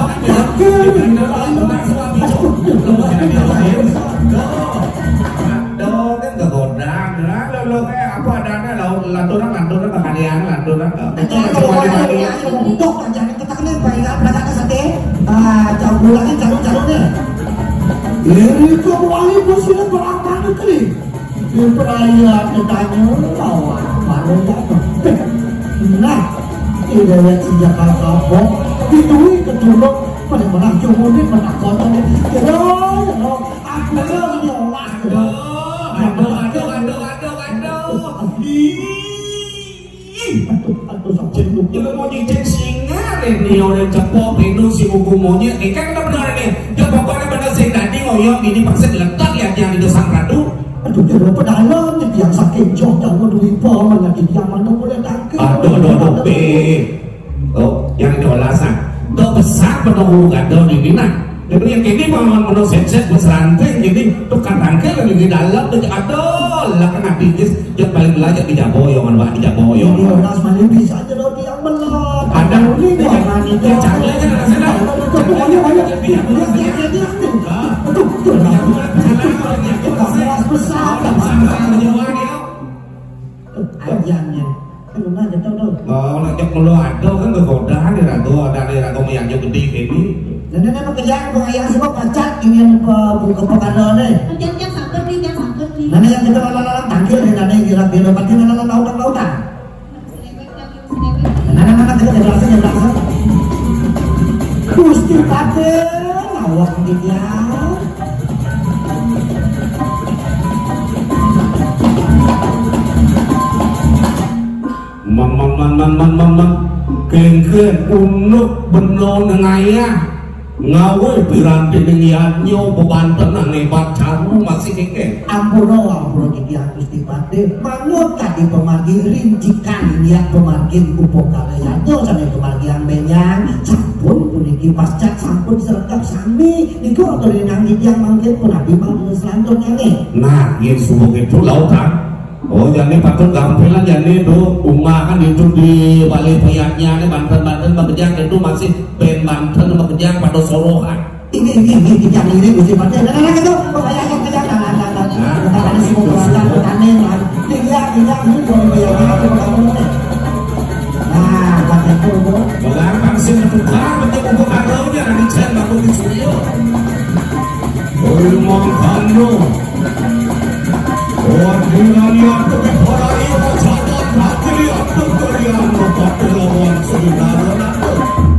aduh kan kegodang, lah lo kayak apa adanya lo lanturan lanturan kekalian lanturan. Untuk jangan ketaknya baiklah berangkat ke sate, ah jauh lagi jauh jauh deh. Ini kau wali bersih berapa negeri? Di perayaan ditanya lawan baru dapat. Nah, ini lihat sejak kapok ditui ketulung pada menang cumudi pada kota ini. Yo, yo, aku ini olah. Aduh, aduh, aduh, aduh, aduh. Ih, aduh, aduh, sampai lu mau nyicen singa ini orang cepok itu si buku monyet. Eh kan udah benar nih. Dia pokoknya benar sih tadi ngoyong ini paksa diletak ya yang di dosang radu. Aduh, dia lupa dalam dia sakit jauh dan berdui pohon lagi dia mana boleh tangkap. Aduh, aduh, aduh, be. Oh, yang dolasan. Tuh besar penunggu gado di mana? Jadi yang ini mau mau set-set berseranting jadi tukar tangkel di dalam tuh aduh lah kan habis dia paling belajar tidak boyong kan tidak boyong. Ini orang semua bisa aja loh dia melat. Ada ini orang ini caranya kan rasanya. Pokoknya banyak dia dia dia dia. Aduh, tuh dia besar ayamnya. Kan udah ada tahu tahu. Oh, nak jok mulu ada kan kegodahan di ratu ada di ratu yang jauh gede ini. Dan ini pekerjaan pengayaan semua pacat ingin ke buka pekandan deh. Jangan sangkut nih, jangan sangkut nih. Nanti yang kita lalang tangkil nih nanti kira-kira pasti lalang lautan lautan. Nanti nanti kita jelasin jelasin. Gusti Pate, awak dia. Man man man man man man man. Kengken unuk benon ngaya. Ngawe piranti dengan nyo bebanten nebat caru masih keke. Ampuno ampuno jadi Gusti Pate. Manut tadi pemargi rincikan niat pemargin kupok kalian tuh sampai pemargian benyang. Sampun puniki pascat sampun sergap sami. Niku atau dinangi yang manggil pun abi manggil selanjutnya nih. Nah, yang subuh itu lautan. Oh jadi patut gampelan jadi itu umah kan itu di balik payatnya nih Banten-Banten Bagejang itu masih Ben Banten Bagejang pada Sorohan. Ini ini ini kejang ini Gusti Pate. Dan anak itu pengayaan kejang dan dan dan kita ada semua keluarga petani kan. Tiga tiga ini boleh bayarnya ke kamu nih. Nah, pakai itu bro. Belar pangsin tukar bentuk buku karaunya dari cen baku di studio. Ulmong kanu. Wadiran yang berkorai bercatat hati yang berkerian berkata lawan saudara nato.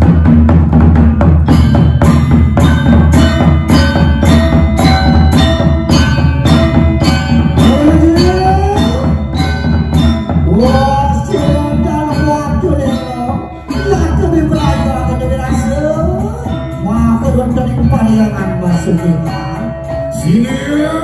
Wah, sedang waktu demo. Lah kami belajar ke demokrasi. Wah, kedua tadi pariangan masuk kita. Sini.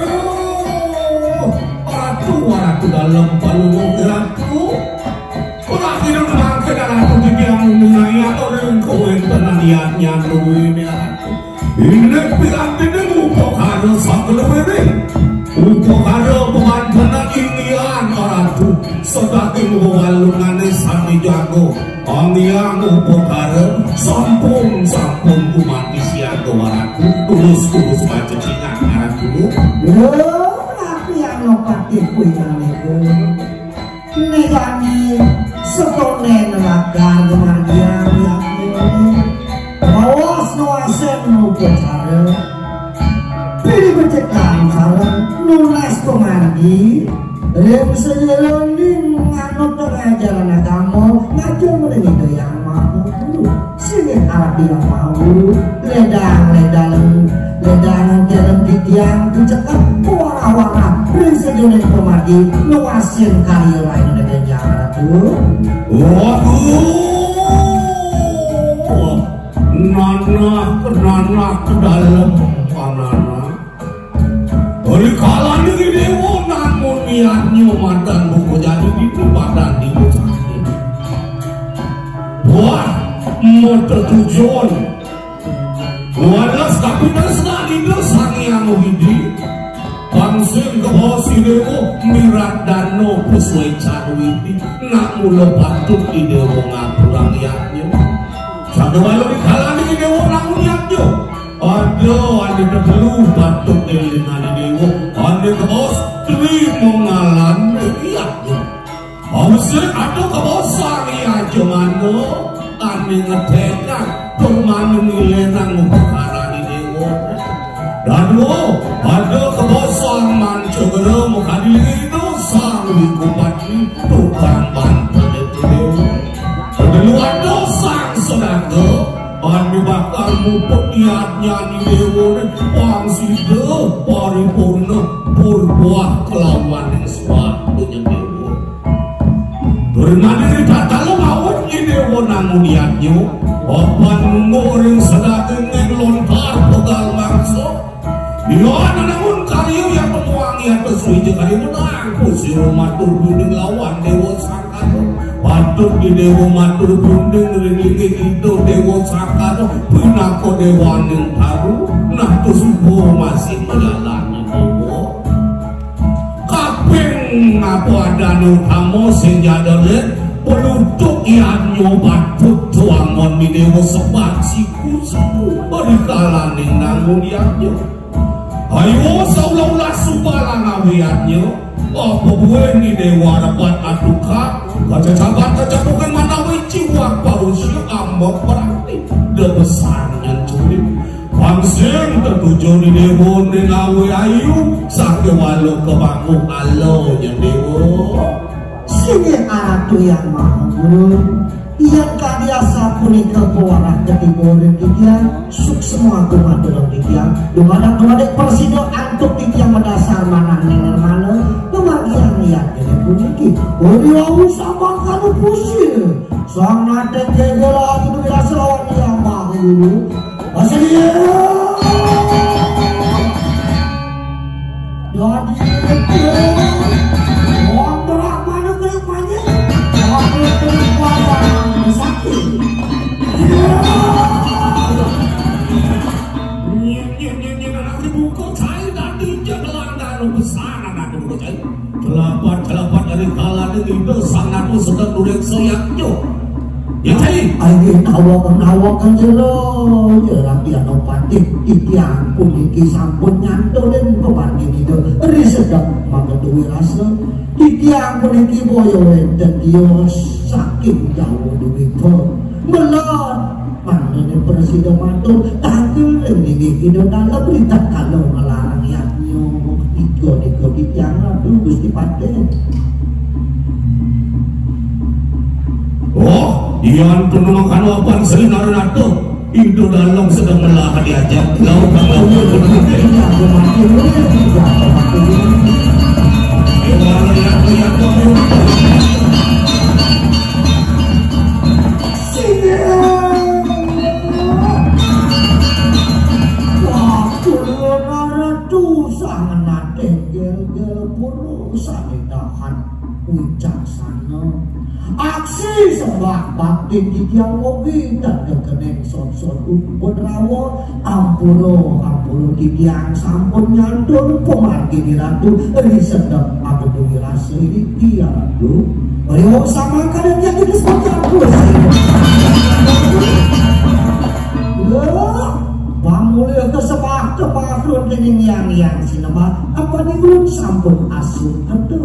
Waratu dalam palung ratu Perakhir bangke dalam putih yang mengenai atau ringkoin penaniannya ini ratu Ini piranti ini upok ada sakal beri Upok ada pemantanan inian ratu Sedaki mewalungan sami jago Angiang upok ada sampun-sampun kumati siaga waratu Tulus-tulus baca cingan ratu Loh, tapi yang kuinang itu negani setone nelagar kemargian yang ini bawas nuasen nubecara pilih bercekam sarang nunas kemargi rem sejeroning nganut pengajaran agama ngajak mereka itu yang mau sini Arab yang mau ledang-ledang ledang dalam tiang dicekap warna-warna rem sejeroning kemargi nuasin karya lain dengan jalan itu waduh nana ke nana ke dalam panana dari kalan ini dewa namun niatnya mantan buku jadi itu badan di ucapan wah mau tertujuan wadas kapital sekali bersang yang widi bangsin ke bawah dewa mirat dano pesuai carwidi nak mula patut di dewa ngapurang niatnya satu walau di kalan ini dewa namun niatnya aduh anda terlalu batuk dengan dewa anda ke bos terima ngalan niatnya harusnya ada ke bosang ya jomano anda ngetekan permanu nilenang perkara di dewa dan wo ada ke bosang manco gera muka diri itu sang dikupati tukang bantu itu dewa kedua dosang sedangka anu bakal mupuk niatnya di dewa pangsi de paripurna purbuah kelawan yang suatunya dewa bermana di tata lemawat di dewa namun niatnya opan ngoreng sedangkan ngelontar pegal maksud diana namun karya yang pemuangi atau suji kali menang kusir matur bunding lawan dewa sangkar patut di dewa matur bunding ringgit itu dewa sangkar pinako dewa yang tahu nah tu subuh masih menjalani dewa kaping apa ada nutamo senjadane penutup ianyo patut tuangon di dewa sebat siku siku berikalan yang nangun ianyo ayo saulah subalang awiannya apa buah ni dewa dapat aduka kaca cabat kaca bukan mana jiwa parusia ambok berarti debesarnya curi pangsing tertuju di dewa nengawi ayu sakit walau kebangu alo nya dewa sini atu yang mau yang kadiasa punika pewarna ketiga dan tiga suk semua kumah dalam tiga dimana kemadek persido antuk tiga mendasar mana nenger mana kemargian lihat jadi puniki beliau sama kamu pusing sang nate kegela itu biasa orang yang mau masih dia jadi orang berak mana kelepanya orang kelepanya sakit Kelapat-kelapat dari kalah itu sangat sedang durek soyaknya ya tadi ayo nawak-nawak jelo ya rapi atau patik itiang puniki sampun nyanto dan kemargin itu eri sedang mengeduhi rasa itiang puniki boyo dan dia sakit jauh duwito melon mana yang presiden mantul takil yang digigit dan berita kalau melarang yaknya ikut-ikut itiang itu gusti paten oh iyan penemakan wapan selinar nato itu dalam sedang melah diajak laut laut aksi sebab bakti di tiang wogi dan kekeneng son-son upun rawa ampulo ampulo di tiang sampun nyandul pemargi di ratu eri sedang mageduhi rasa ini dia ratu beriwok sama kadang yang itu seperti aku Pamulya kesebak kepakrun dengan yang yang sinema apa nih belum sampun asuh ada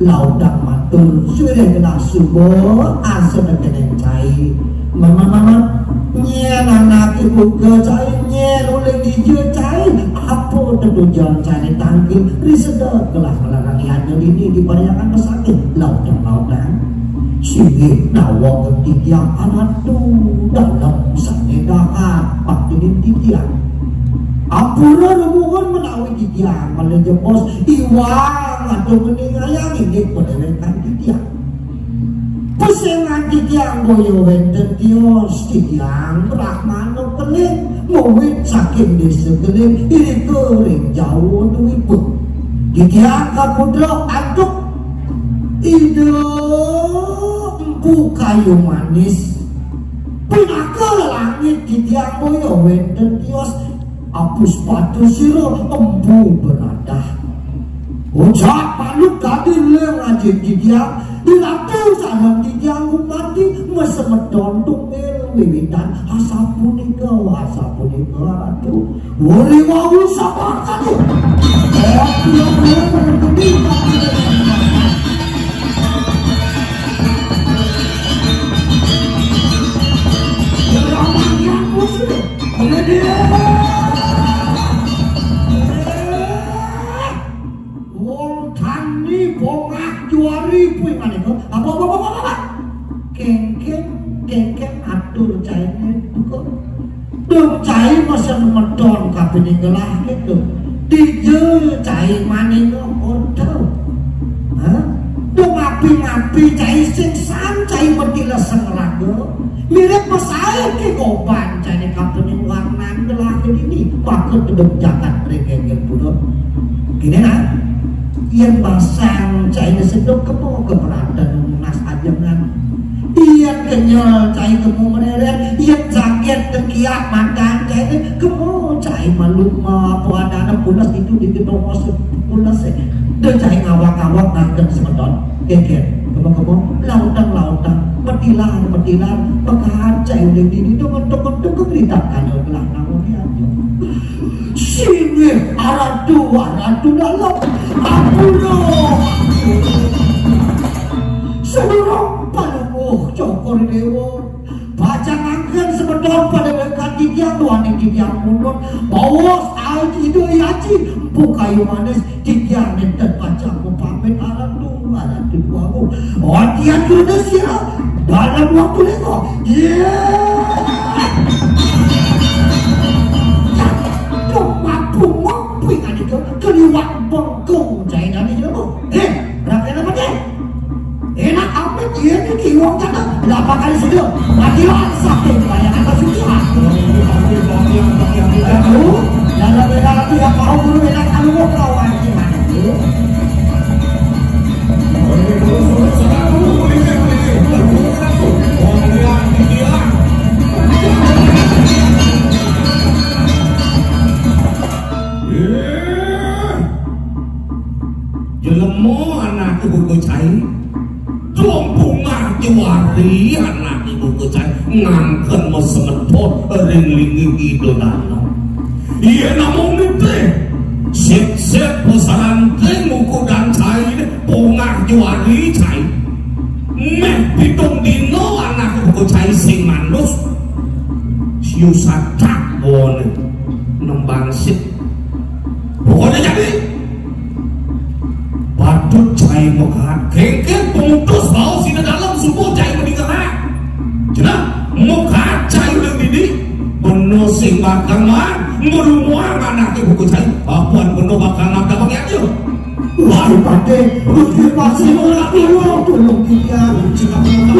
laudang matur sudah kena subuh asal kena cai mama mama nyen anak ibu ke cai nyen oleh dijo cai apa tujuan cai tanggil risedot kelah melarang hadir ini dibayangkan pesakit laudang laudang sini dawa ketiga anak tu dalam sana dahat pakai tiga apura mohon menawi tiga malah jepos iwang atau meningayang ini penerekan tiga pesengan tiga goyo wenten tios tiga rahmano pelik mowit saking desa keling ini kering jauh duit pun tiga kapudro aduk ide empu kayu manis pinaka langit tiga goyo wenten tios apus patu siro empu beradah ucap paluk tadi leng aja dia dilatu salam dia mati mesemedon tungel wiwitan asapuni kau asapuni kau atu wuri wau sabar kali aku yang berhenti Ramah yang kusir mengedir juari pun mana tu? Apa apa apa apa? Kengkeng kengkeng atur cairnya tu. Duk cair masa medon kapini gelah itu. Tiga cair mana tu? Order. Hah? Duk ngapi ngapi cair singsan cair bertila sengraga. Mirip masai ke koban cair kapini warna gelah ini. Pakut duk jagat kengkeng pula. Gini nak? Ian basang cairnya sedok kemo keberatan nas ajangan ian kenyal cair kemo mereret ian jaket tekiat makan cairnya kemo cair malu apa ada anak pulas itu di gedung os pulas eh dan cair ngawak-ngawak nangken semedon keket kemo-kemo lautang lautang petilan petilan pekahan cair udah dini dong-dong-dong keberitakan gelah namanya sini aradu aradu dalam aku loh seluruh paluh cokor dewa baca ngangkan sebetulnya pada mereka tiga tuan yang tiga mulut bawas air itu yaci empu kayu manis tiga nenten baca aku pamit aradu aradu aku wadian Indonesia dalam waktu lego yeah mampu ingat itu keliwat bengkung cai dari jauh eh berapa nama dia enak apa dia tu kiwang jatuh berapa kali sudah mati lah sakit bayangan tak sudah aku dalam beda tidak mau guru enak kalau kawan gimana tu jelemu anak ibu kecai tuang bunga juari anak ibu kecai ngangken mesemedot ring-ring idolana iya namun itu sip-sip pesantren muku dan cai bunga juari cai meh pitung dino anak ibu kecai sing manus siu sadak boleh nembang sip pokoknya jadi patut cai muka kengkeng pemutus bau sini dalam subuh cai meninggal jenah muka cai ulang dini penuh sing bakal man merumuang anak ibu cai apuan penuh bakal nakal pakai aja wah pade rugi pasti mulai tolong tolong dia jika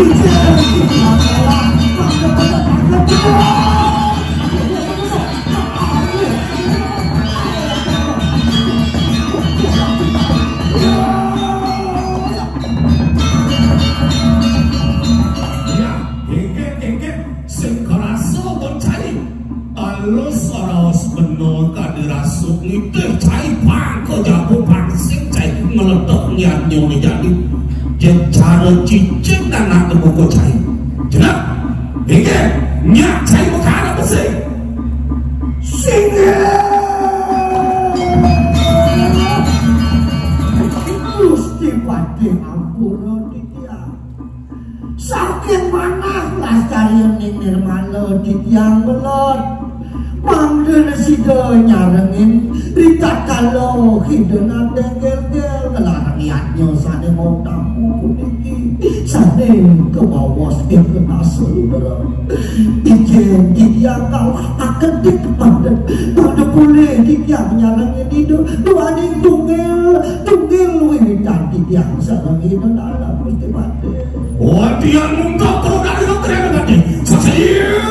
itu cai pang kau jago pangsing cai meledak niatnya menjadi cara cicing dan nak buku cai jenap hingga nyak cai bukan apa sih singa gusti pati Ampura Ditya. Saking manah las carian ning Nirmala Dityang melot. Manggil sida nyarengin Rita kalau hidena dengkel-gel kelarang niatnya sane mau tamu puniki sane kebawas kena saudara ijen Dityang kau akan dipadat pada boleh Dityang nyarengin itu dua ning tunggil tunggil wiwitan Dityang sarengin dalam mesti mati oh Dityang muntah terus dari dokter mati sasir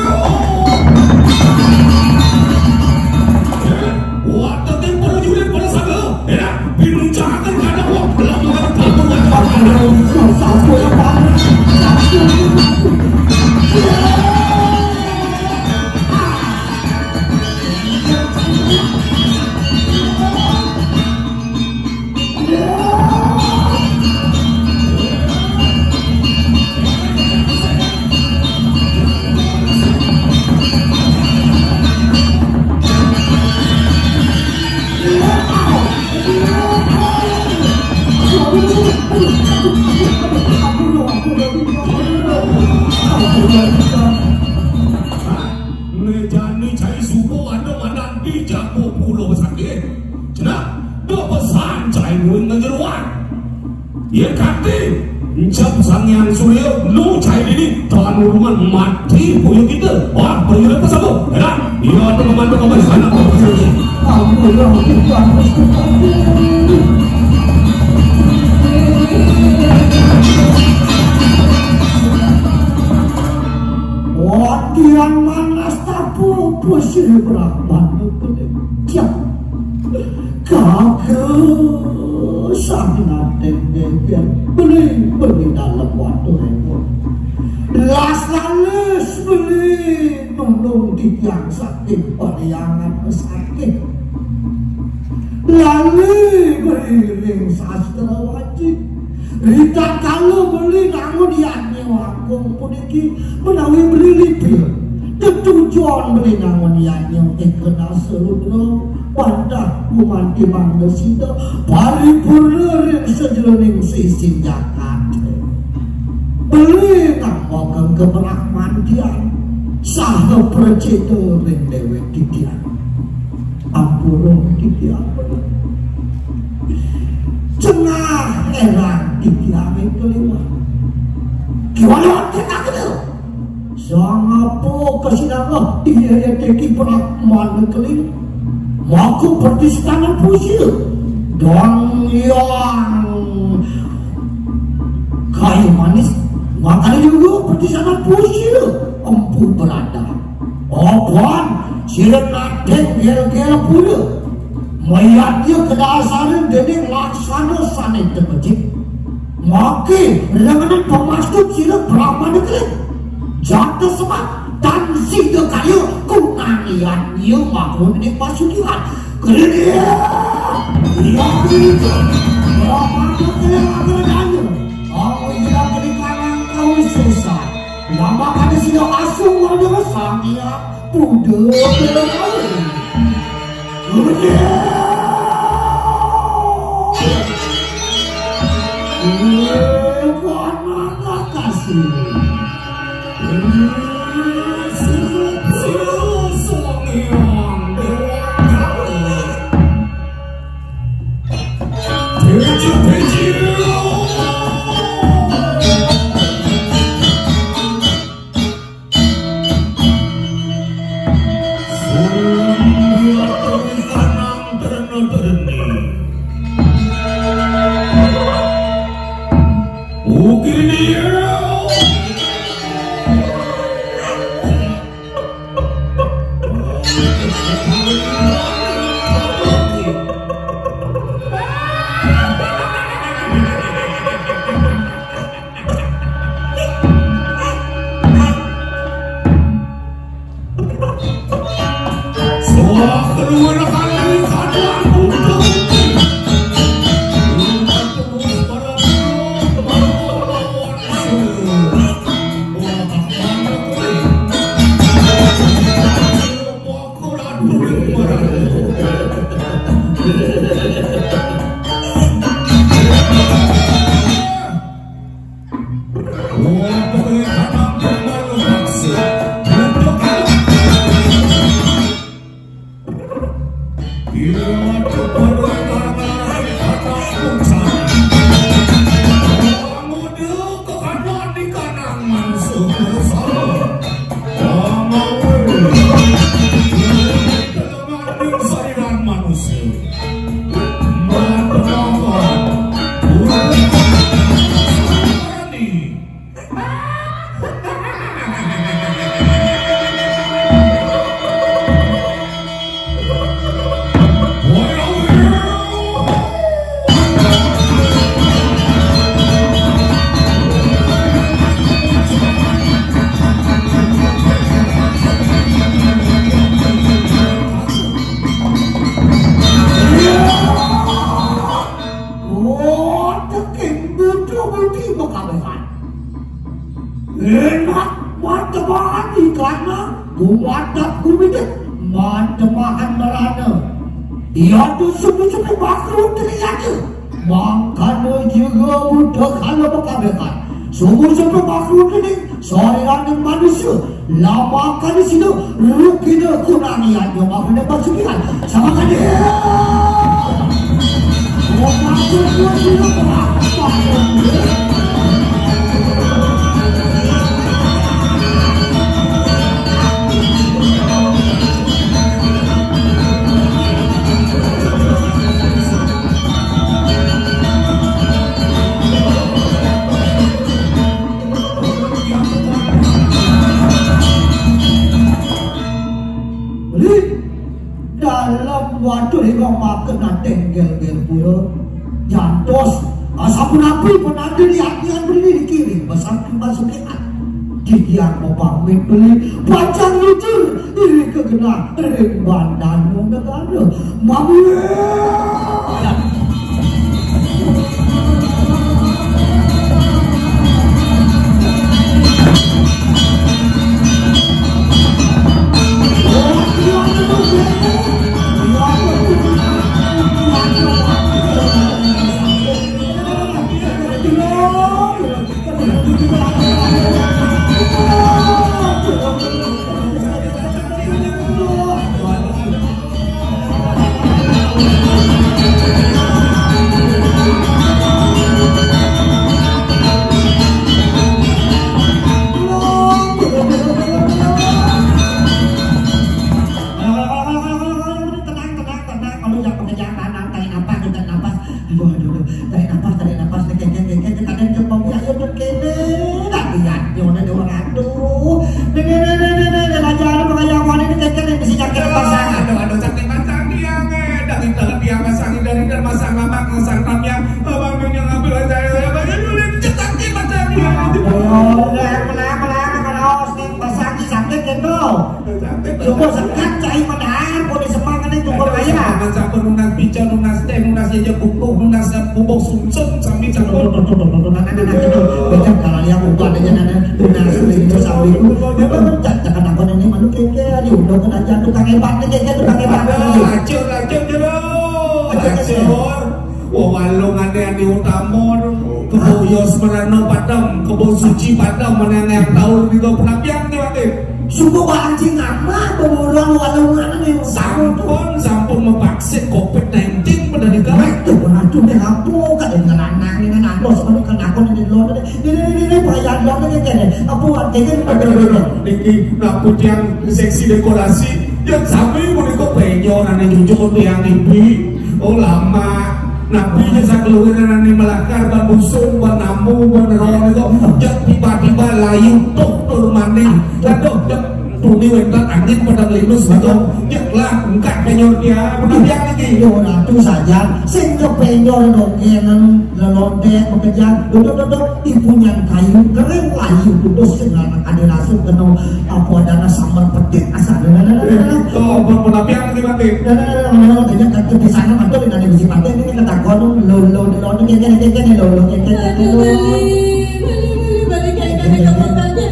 waktu tempoh juga pada sana, ya, bincangkan ada waktu lama waktu waktu Lejani cai subuh ada mana di Jago Pulau Sakit. Cina, dua pesan cai muin menjeruan. Ya kati, jam sang yang surya lu cai ini tahan hubungan mati punya kita. Wah, punya apa sama? Ya, iya teman-teman sana kau sini. Ampura Ditya. Wadian manas tapu pusir Brahman Ditya kagak sana dengkel beli beli dalam waktu repot las lalis beli nunung Dityang sakit periangan sakit lalu beli ring sastra wajib Rita kalau beli namun diatnya wakung puniki menawi beli lipil ketujuan beli namun diatnya tekena seludro pandah kumanti mangesida paripurna ring sejeroning sisin jakat beli nambakan keberahmandian saha percita ring dewek Ditya Ampura Ditya cenah erang Ditya kelima gimana kita gitu sangapo kesinanga iya ya teki Brahman kelima maku pertistanan pusir dong yang kayu manis makanya juga pertistanan pusir empur berada opan sirat nadeng gel-gel pula mayatnya kedasaran dening laksana sanin terpecik maki renganan pemasuk sirat Brahman itu jatuh sebab dan sehingga kayu kunangian yang makhluk di pasukian kerana yang itu Brahman itu yang akan aku hilang di kanan kau sesat lama kali sudah asung ada sangnya pudel Mana kasih budi makabehan. Enak mantebahan ikannya, gumatap gumidik, mantebahan merana. Ia tu suku-suku makhluk terlihatnya. Makanya juga mudah kalau makabehan. Suku-suku makhluk ini, seorang manusia, lamakan di sini, rukina kunangiannya, makanya masukian. Sama kan dia. Oh, maksud gue dia berapa? Dalam waduh ini makan nanti gel-gel pula jantos asapun api penanda lihat-lihat berdiri di kiri besamping masukian didiang pamit beli panjang lucu ini kegena ring bandan negara mami bubuk sumsum sambil campur banyak kalau dia bukan aja nana tunas itu sambil itu memang jangan aku ini malu keke diundang ke aja tukang hebat nih keke tukang hebat acur acur jero acur wah walung ada yang diutamon kebuyos merano padam kebun suci padam mana yang tahu di kau penapian nih waktu suku anjing apa pemurang walungan nih sampun sampun mempaksa covid sembilan belas pada di kau itu aduh deh aku kan dengan anak ini kan aku sama kan aku di luar ini ini ini perayaan luar ini kan aku artinya ini aku yang seksi dekorasi yang sampai mau di kau penyo nanti jujur yang ibi oh lama nabi jasa keluar nanti melakar ban busung ban namu ban rong itu jak tiba-tiba layu tok tur maning lalu jak tuni wentat angin pada linus itu jaklah enggak penyor dia benar dia lagi yo nah itu saja sehingga penyor dongeng lelondek bekerja duduk-duduk ibunya kayu keren layu duduk dengan ada langsung kena apa dana samar pedet asal oh benar dia lagi mati banyak kaki di sana mantul dengan di pantai ini kata kono lo lo lo lo kayak kayak kayak lo lo kayak kayak lo balik kayak kayak kamu tanya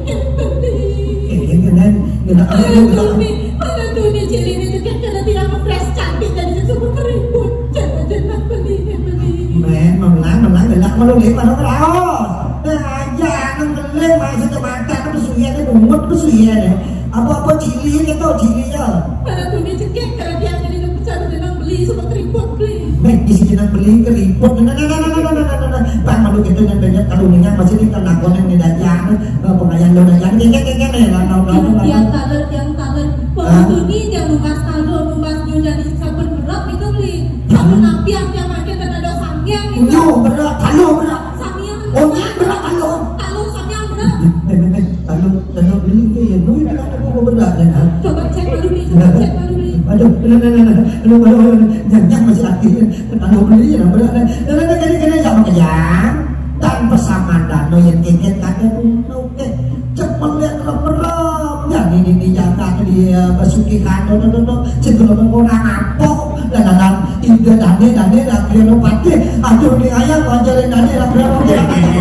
Mana tuh nih cili ini kan karena tidak ngeflash cantik jadi semua keribut jangan-jangan beli beli memang memang gelak malu lihat malu keraos aja nang geleng masih kemata kan suya nih bungut tuh suya nih apa-apa cili ini tau cili ya mana tuh nih cekek karena dia jadi bicara dengan beli semua keribut beli baik di sini nang beli keribut nah nah nah nah nah nah nah nah pak malu gitu yang banyak kalungnya masih di tanah konen di dajang pengayaan lo dajang kayak kayak kayak lah nah nah nah yang taler yang taler waktu ini yang lumas taler lumas jadi sabun berat itu beli sabun napiak yang makin dan ada samyang itu berat talu berat samyang oh berat talu talu samyang berat talu talu beli kayak lu ini kan aku berat ya coba cek dulu nih coba cek dulu nih aduh nah nah nah aduh aduh jangan masih aktif talu beli ya berat nah nah nah gini gini sama kejang tanpa sama dano yang keket kakek oke cepat lihat merem ya ini dijaga dia besuki kado no no no cenderung orang apok dan dalam ide dane dane Agriano Pati aduh nih ayam ngajarin dane Agriano Pati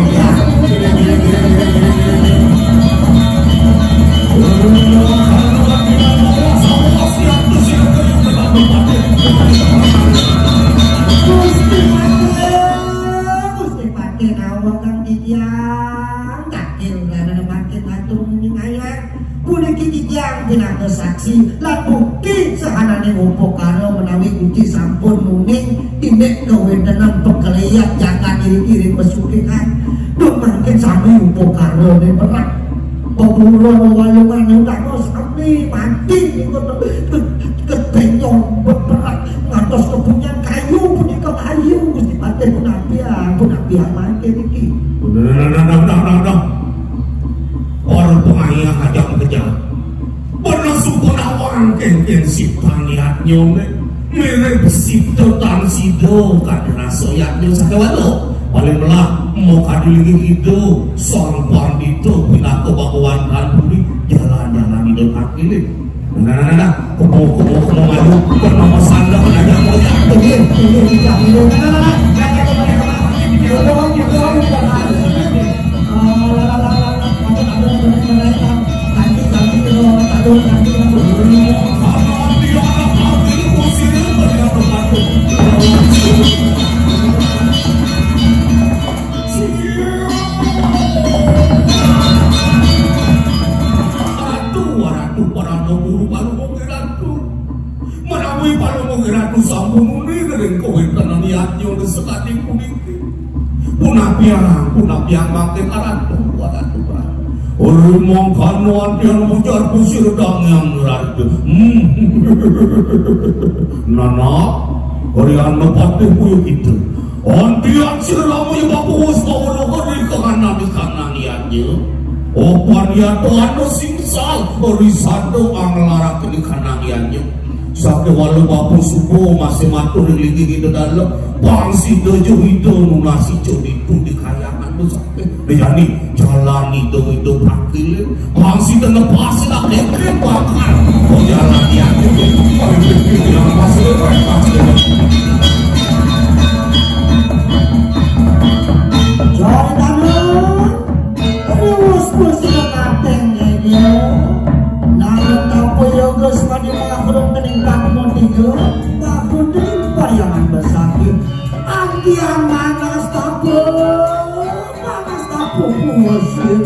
Gusti Pati nawang kang dijang takil karena makin atur ning ayam puniki dijang pinaku saksi lan bukti sahanane opo karo menawi Gusti sampun nuning indek kawentenan pekeliat jaga diri-diri pesulikan duh mungkin sami opo karo ne berat pemulung walungan utak sami mati ketenyong berat ngantos kepunyan kayu punika kayu Gusti Pati punapian punapian mangke iki orang pengayah ajak kejar pernah sukuna orang kengkeng sipang liatnya mirip sipto tan sido kadena soyatnya sakewalo paling melah mau kadilingi hidup seorang pandito pinatu bakuan kalburi jalan-jalan hidup akilin nah nah nah kumu-kumu kumu maju pernah masanda menajak mau jatuh ini ini tidak ini nah nah nah jangan kemana-kemana jodoh jodoh jangan nanti nanti kalau tahu nanti punapiang punapiang makin aratu aratu orang mongkan wantian mujar pusir dangang ratu nana orang nepati puyuk itu wantian siramu yang bagus bawah hari kehana di kanan niatnya opan ya tuhan singsal risado anglarak di kanan niatnya sakit walau bapu subuh masih matur lagi gitu dalam bangsi dojo itu nunasi jodi itu di kayangan tuh sampai dijani jalan itu itu prakil bangsi tengah pasti tak dekret bakar oh jalan dia itu yang pasti pasti jalan terus terus katanya dia nang tapo yoga semadi makhluk meningkat montigo takut bayangan besakit antian manas tapo manas tapo musim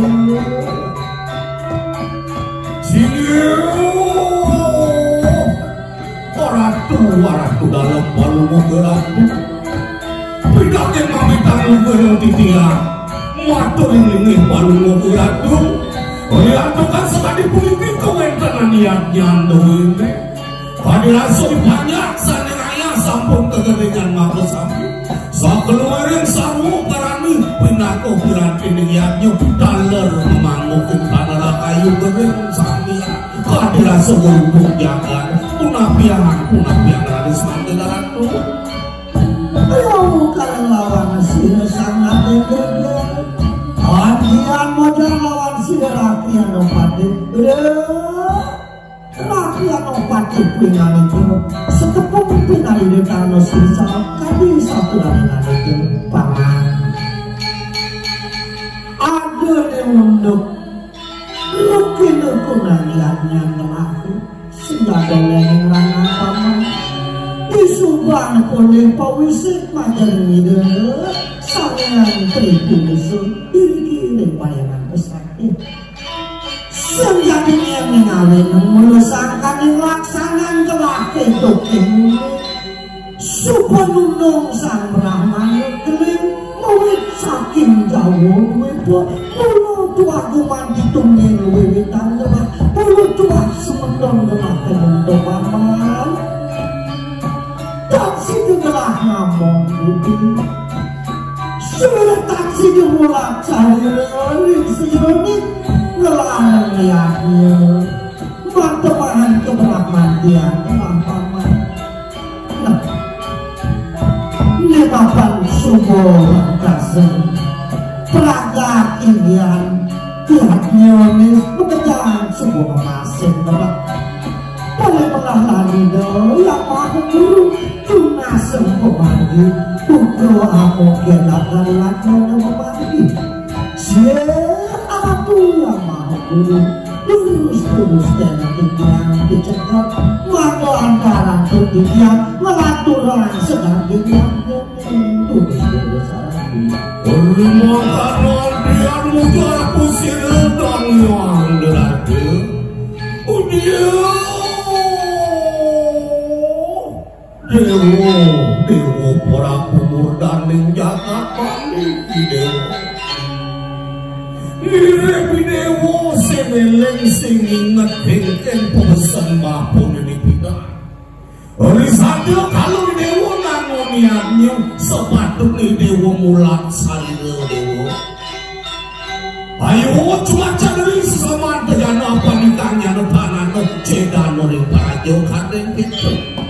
sini oratu oratu dalam palu mogeratu pindahnya mami tamu berang titiang matur ini palu mogeratu oratu kan sekali puliki kewentenan niatnya ndoine hadiran soy banyak saneng ayah sampun kegedengan maka sampun sakeluarin samu karani pinako piranti niatnya daler memangukin tanah kayu gering sami hadiran sebelum jagan punapiangan punapiangan radis mangke daratu ayo kalian lawan sini sangat gede hadiran mojar lawan sini rakyat Pati rakyat Pati pinang itu setepuk pinang ini karena sisa kami satu dengan itu pangan ada yang untuk lukin aku naliannya terakhir sudah ada yang rana paman disubah oleh pawisik majalah ini sangat teribusu diri bayangan besar senjata yang mengalami melusangkan yang laksanaan kelaki toking supaya nunung sang Brahman keling murid saking jauh itu puluh tua guman ditungin wiwitan lemak puluh tua semendong lemak untuk paman taksi telah ngomong budi sudah taksi dimulai cari lelih sejenis ngelarang liatnya manteman keberahmatian telah paman nah nyebapan sumur kasih peragat indian tiap nyonis pekerjaan sumur masing telah boleh mengalami do yang aku guru tunas sempomargi putra aku kenakan lakon memargi siapa yang mampu lurus-lurus dan tinggal dicegat maka antara ketiga melaturan sedang dinyangnya lurus-lurus lagi makanan biar muka aku siredang yang derada udia dewa dewa para pemurdan yang jaga panik dewa Nire dewa semeleng sing ingat hingken pemesan maupun ini kita oleh saja kalau dewa nangoniannya sepatutnya dewa mulat salira dewa ayo cuaca dari sesama dengan apa ditanya no tanah no cedan no rimpajo kadang gitu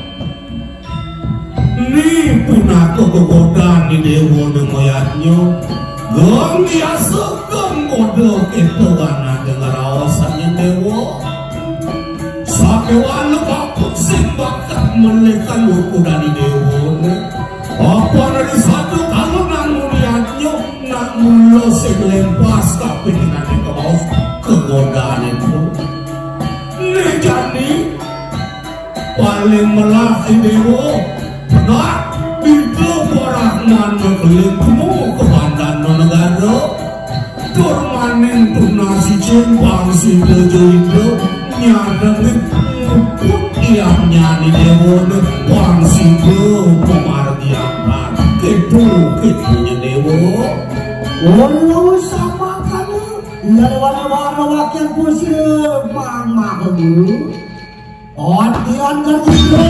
ini punah kegogodan di dewa demoyatnya gong biasa gong kodok itu karena dengar awasannya dewa sakewan bakut sembakat melekan luku dari dewa apa dari satu kalau namun lihatnya nak mulo segelempas tapi nanti ke bawah kegodaan itu ini jadi paling melaki dewa benar itu Rahman menggelingmu ke bandar negara turmanin tunasi cembang si bejo itu nyadengin putiahnya di dewa wang si bejo pemargi apa ketu-ketunya dewa walau sama kamu ya warna-warna wakil pusir mama dulu ordian kerja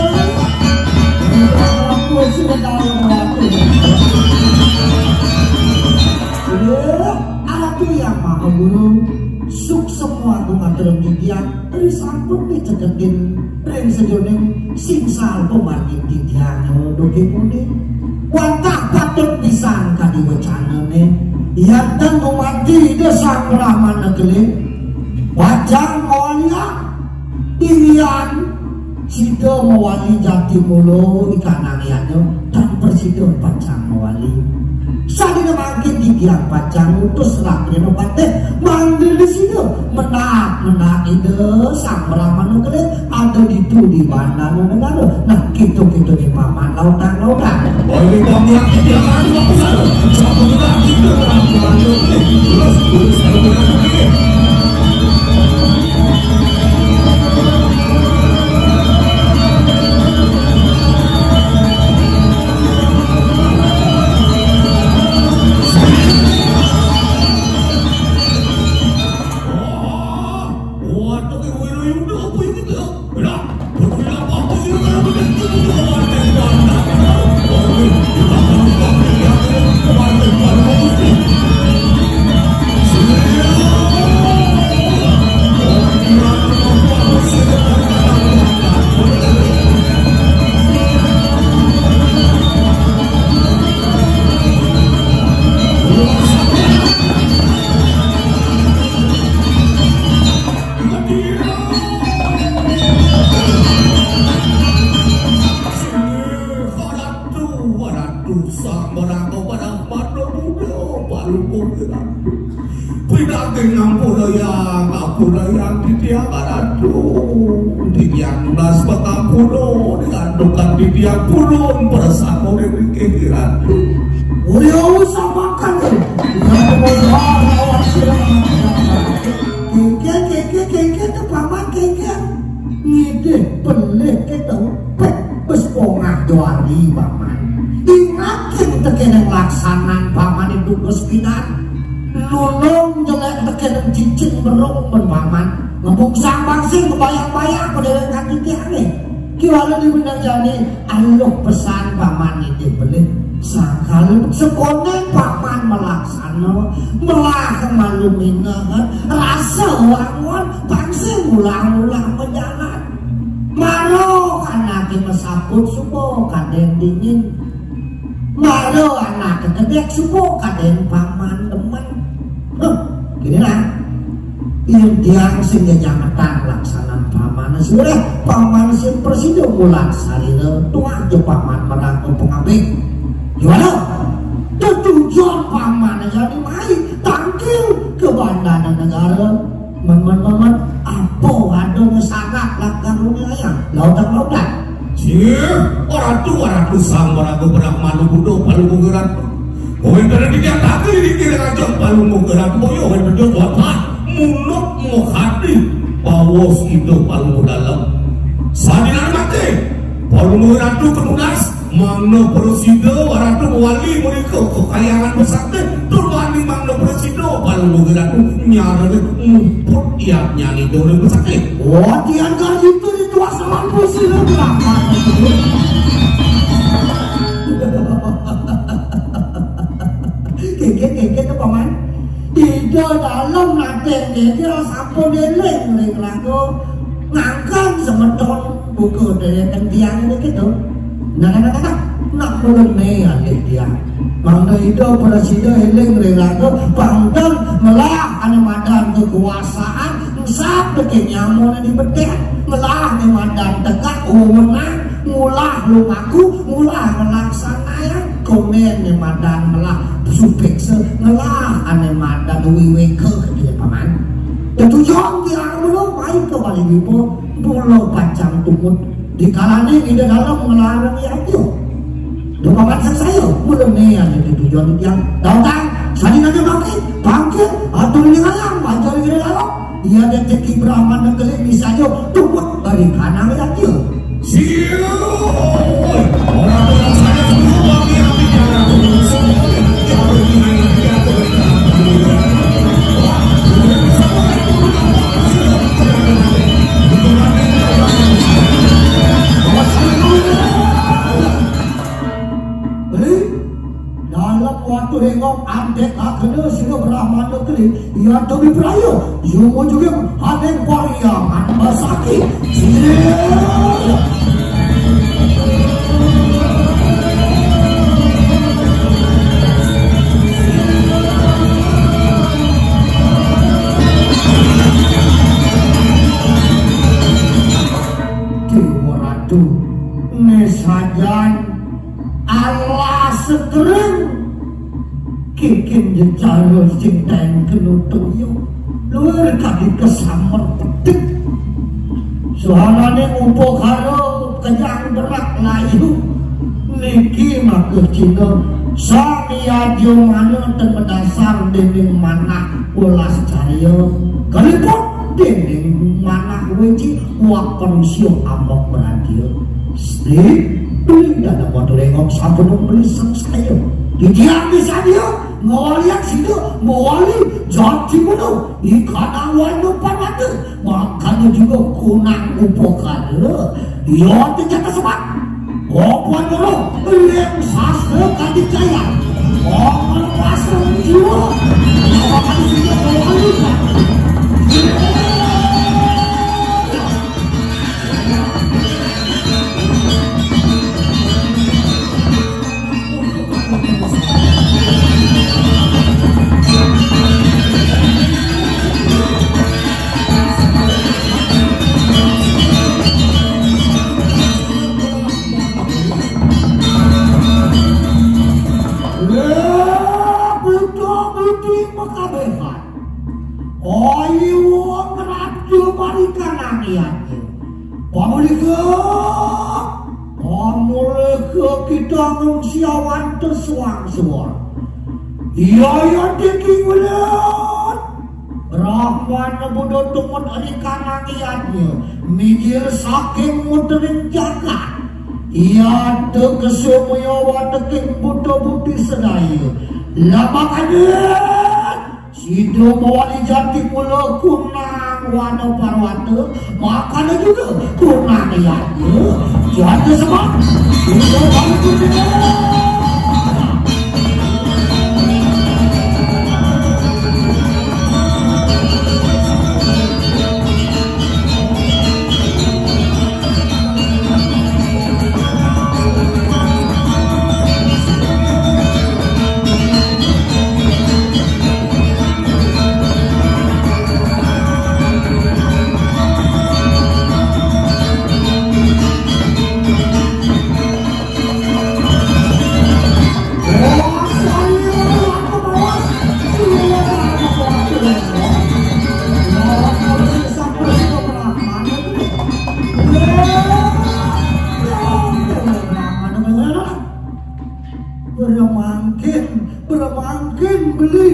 aku sudah tahu aku aku yang maha guru suk semua bunga terung didiak dari sampun diceketin reng sejoning singsal pemargin didiak doge muni wantah patut disangka di becanane yang dan memargi desang rahman negeri wajang olia irian Sido mewali jati mulu ikan angiannya dan bersido pacang mewali Sadi makin di tiang pacang utus raknya nopate manggil di sido menak menak ide sang meraman negeri ada di tu di mana negara nah gitu gitu di paman lautan lautan oh ini kami yang tidak ada yang besar sama juga itu orang terus terus Didiak pulun bersama dengan kehiran Uyo sama kan Keke keke keke itu paman keke Ngide pelih itu Bes pongah doari paman Ingat kita kena laksanan paman itu kespinan Nulung jelek kena cincin berung paman Ngembung sambang sih kebayang-bayang pada dengan kiki aneh Kiwala di benar jadi aluh pesan paman itu beli sakal sekolah paman melaksana melah malumina rasa wangon pangsi ulang-ulang menjalan malu anak mesaput supo kaden dingin malu anak kedek supo kaden paman teman huh, gini lah ini tiang sing jangan laksana paman sudah paman sing presiden bulan sarina tua je paman merangkul pengabing. Gimana? Tujuan paman jadi mai tangkil ke bandara negara. Man-man-man apa ada ngesangat lakar dunia ya? Lautan-lautan. Cih, orang tu orang tu sang orang tu berak malu budo palu menggerak. Kau yang tadi dia tak kiri kiri aja palu menggerak. Kau yang berjuang buat mulut mau hati bawas itu palu dalam. Sadinan mati palu menggerak tu kemudas. Mangno Presido orang tu wali mereka kekayaan bersakti terbanding Mangno Presido palu menggerak tu nyara mumput tiap nyanyi dorong bersakti. Wah dia kan itu itu asal Presido berapa? Keke-keke paman tidak dalam nateng dia sampun deleng leng lagu ngangkang semeton buku dari tiang ini gitu. Nah, nah, nah, nah, nak mulai ni ada dia. Mangga itu Presiden heling relaga pangdal melah ane madan kekuasaan sab deke nyamun di bedek melah ane madan tegak umenang mulah lumaku mulah melaksanakan komen ane madan melah supekse melah ane madan wiwe ke dia paman. Tentu jong dia belum main ke balik ibu pulau pacang tumut di kalanya di dalam melarang yang itu. Doa saya belum nih ada di tujuan yang datang. Sani nanti bangkit, bangkit atau di dalam, baca di dalam. Dia ada teki Brahman dan kelik bisa jo tumpuk dari kanan yang itu. Siapa? Orang-orang saya semua bagi yang bicara semua yang waktu hengok andek akhirnya sehingga Brahman negeri ia demi perayu semua juga hadeng pariangan basaki Dewa Ratu mesajan Allah segereng kikin jejaro sing teng kenutuyo luar kaki kesamar petik suarane upo karo kenyang berak layu niki maka cina samiajo mana dan mendasar dinding mana ulas caryo kalipun dinding mana wiji wak perusio ambok beradio stik beli dana motor engok sabun beli sang saya di tiang di sana ngoliak sini ngoli jadi mana ikan awal lupa ada makanya juga kunang upokan dia tidak kesebat kopan dulu yang sastra tadi jaya kopan pasang jiwa kopan sini ngoli kita ngsiawan tersuang-suang iya yang dikimulan Brahman bodoh tumut ari kanangiannya mijil saking muterin jagat iya tegesumya wateking budo bukti sedaya lamak adet sido mawali jati mula kunang wana parwata makanya juga kunang ianya jadi sebab sido balik kucingnya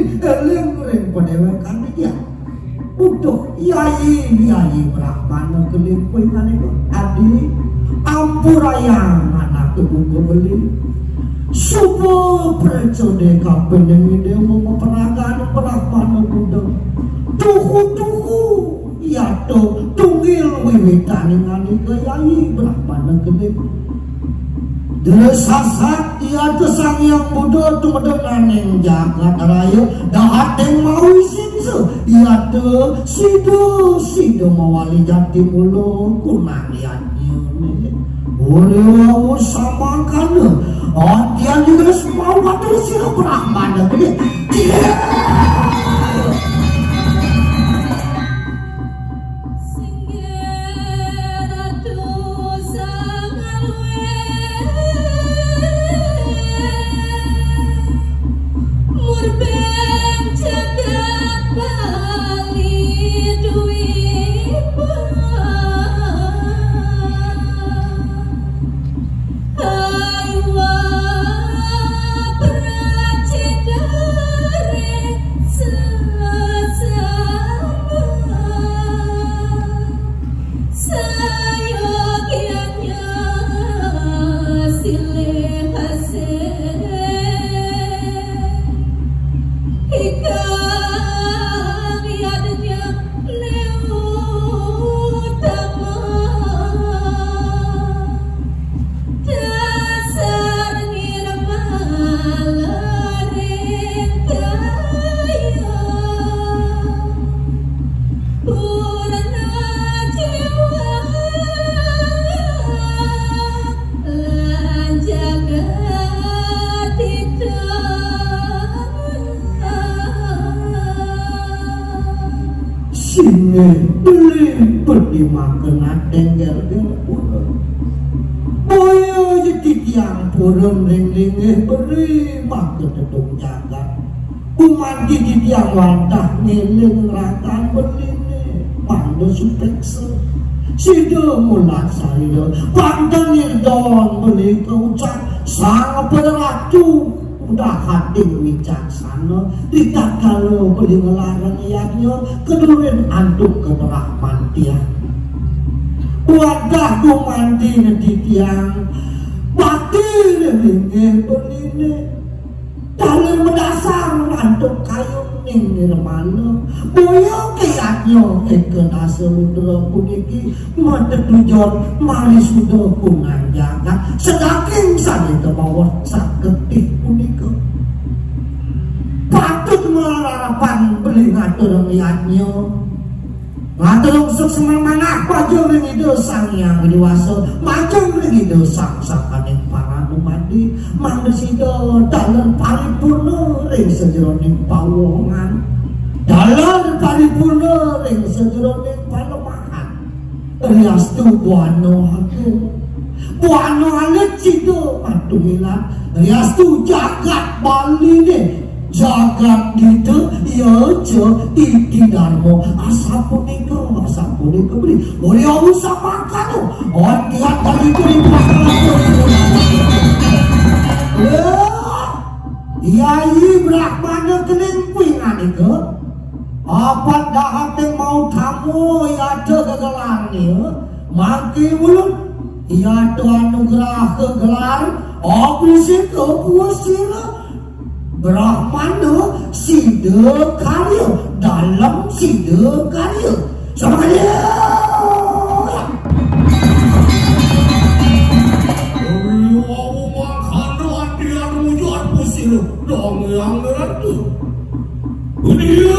eling ring padewekan iki ya. Utuh yai yai Brahmana kelimpuan itu adi ampurayang anak tubuh beli subuh precode kapeneng ide mau peragaan Brahmana kuda tuhu-tuhu ya to tunggil wiwitan ngani ke yai Brahmana kelimpuan desasat ia tesang yang bodoh tu mendenganing jagat raya dah yang mau isinse ia tu sido sido mawali jati mulu kunang liatnya boleh sama kan dia juga semua waktu sila Brahmana gede beli beli makan adeng gerger purun boyo jadi tiang purun ring-ringnya beri makan tetap jagat umat di tiang wadah ngiling rakan beli nih pandu supekse sido mulat saya pandan nirdon beli keucap sang beratu udah hati wicaksana tidak kalau beli melarang ianya kedurin antuk keberahman dia wadah kumanti di tiang batin ringe beline dalil mendasar antuk kayu ning nirmana boyo kayaknya eken aseludra puniki mata tujuan mari sudah pungan jagat sedaking sani ke bawah saketih punika patut melarapan beli ngatur niatnya ngatur usuk semang-mangak pajang ring ide sang yang dewasa pajang ring ide sang sakaning para numadi manusia dalam paripurna ring sejeroning pawongan dalam paripurna ring sejeroning palemahan rias tu buano aku buano alit sido patuhilan rias tu jagat bali ni jagat itu ya je iki darmo asapunika asapunika beli boleh usah makan on tiap kali beli yai Brahmana kelimpingan itu apa dah yang mau tamu ya ada kegelar ni maki mulut ya tuan nugrah kegelar obrisi ke puasira Brahmana sida karya dalam sida karya sama kali oh makan hadiah wujud pusing dong yang ngerti dia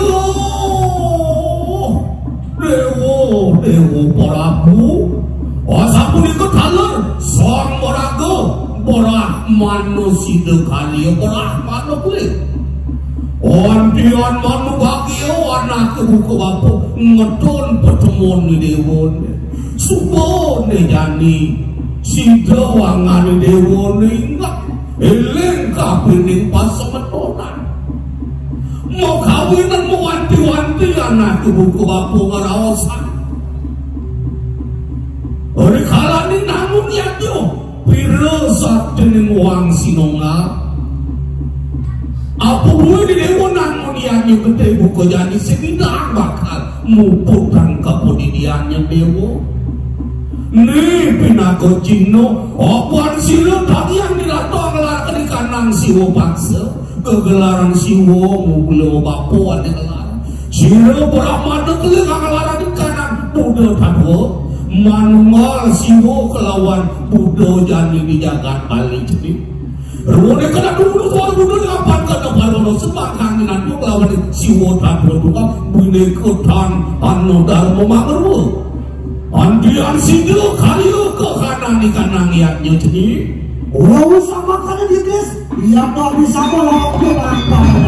dewa dewa Prabu asapu ikut haler sang moraga Brahmana sida kali Brahmana kulit ondian manu bagio anak buku bapu ngedon pertemuan ni dewa subo ne jani sida wangan dewa ingat eleng kapining pasemetonan mau kawinan mau wanti-wanti anak buku bapu ngarawasan ori kalani namun yatyo pira sak dening wang sinonga Apa boleh di dewa nanmuniannya gede buka jadi sebidang bakal muputang kapodidiannya dewa. Nih pinako cino, apaan sila tadi yang dilatang ngelarkan di kanang siwo paksa, kegelaran siwo mublo bapuan di gelaran. Sila beramada kelega gelaran di kanang budo tadwo, manual siwo kelawan budo jani di jagat balik jadi. Rone kena dulu tuan budo di kapan kena barono sebab kanginan itu kelawan siwo tadwo juga bune kutang anu dharma mangeru. Andian sido kayu ke kanan di kanan iatnya jadi. Oh sama kanan dia guys, ia tak bisa melakukan apa-apa.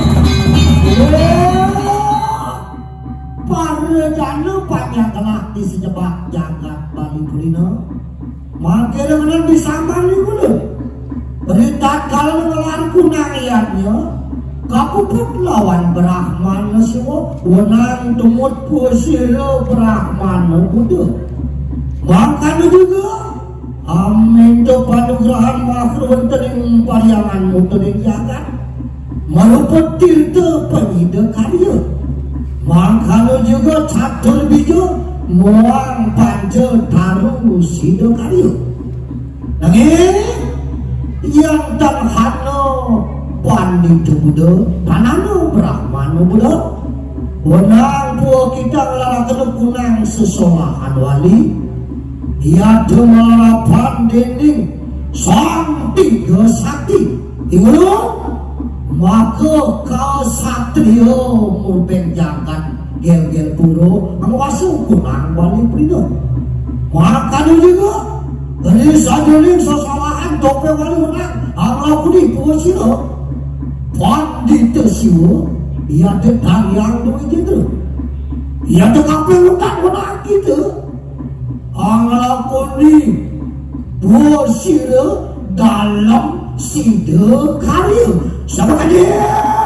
Para jana banyak kelak di sejebak jagat Bali Purina. Makin dengan disaman ni pula. Berita kalau ngelar kunang iatnya. Kapuput lawan Brahmana semua wenang tumut pusiro Brahmana budu. Makanya juga amin tu panugrahan makhluk tening pariangan tening jagat maruput tirta penyida karya. Makanya juga catur bijo muang panja taruh sida karya. Lagi yang tanghano Pandita Buddha, tanano Brahmana Buddha, wenang pua kita ngelarakan kunang sesolahan wali, dia demarapan dinding sang tiga sakti, tinggal maka kau satrio mubeng jagat gel-gel puro menguasai kunang wali Buddha. Maka juga dari sajuling sesolahan tope wali wenang, Allah kudi pua siro. Pandita siwa, ia tetang yang dua gitu. Ia tetang pelukan menang gitu. Angla koni dua sila dalam sida karya. Siapa kan dia?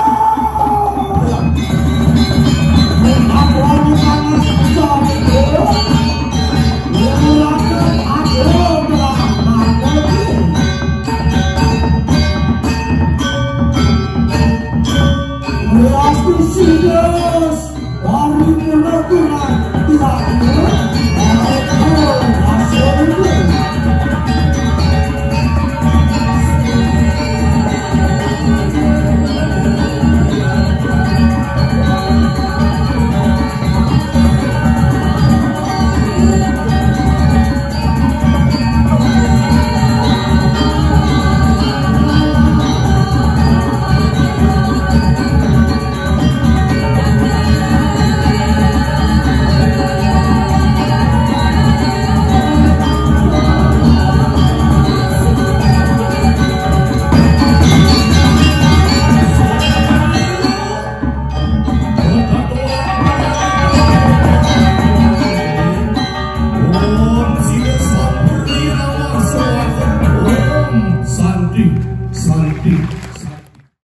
Mengaku ni sangat besar itu. Melakukan ada Brahmana lagi. Aku serius, hari melakukan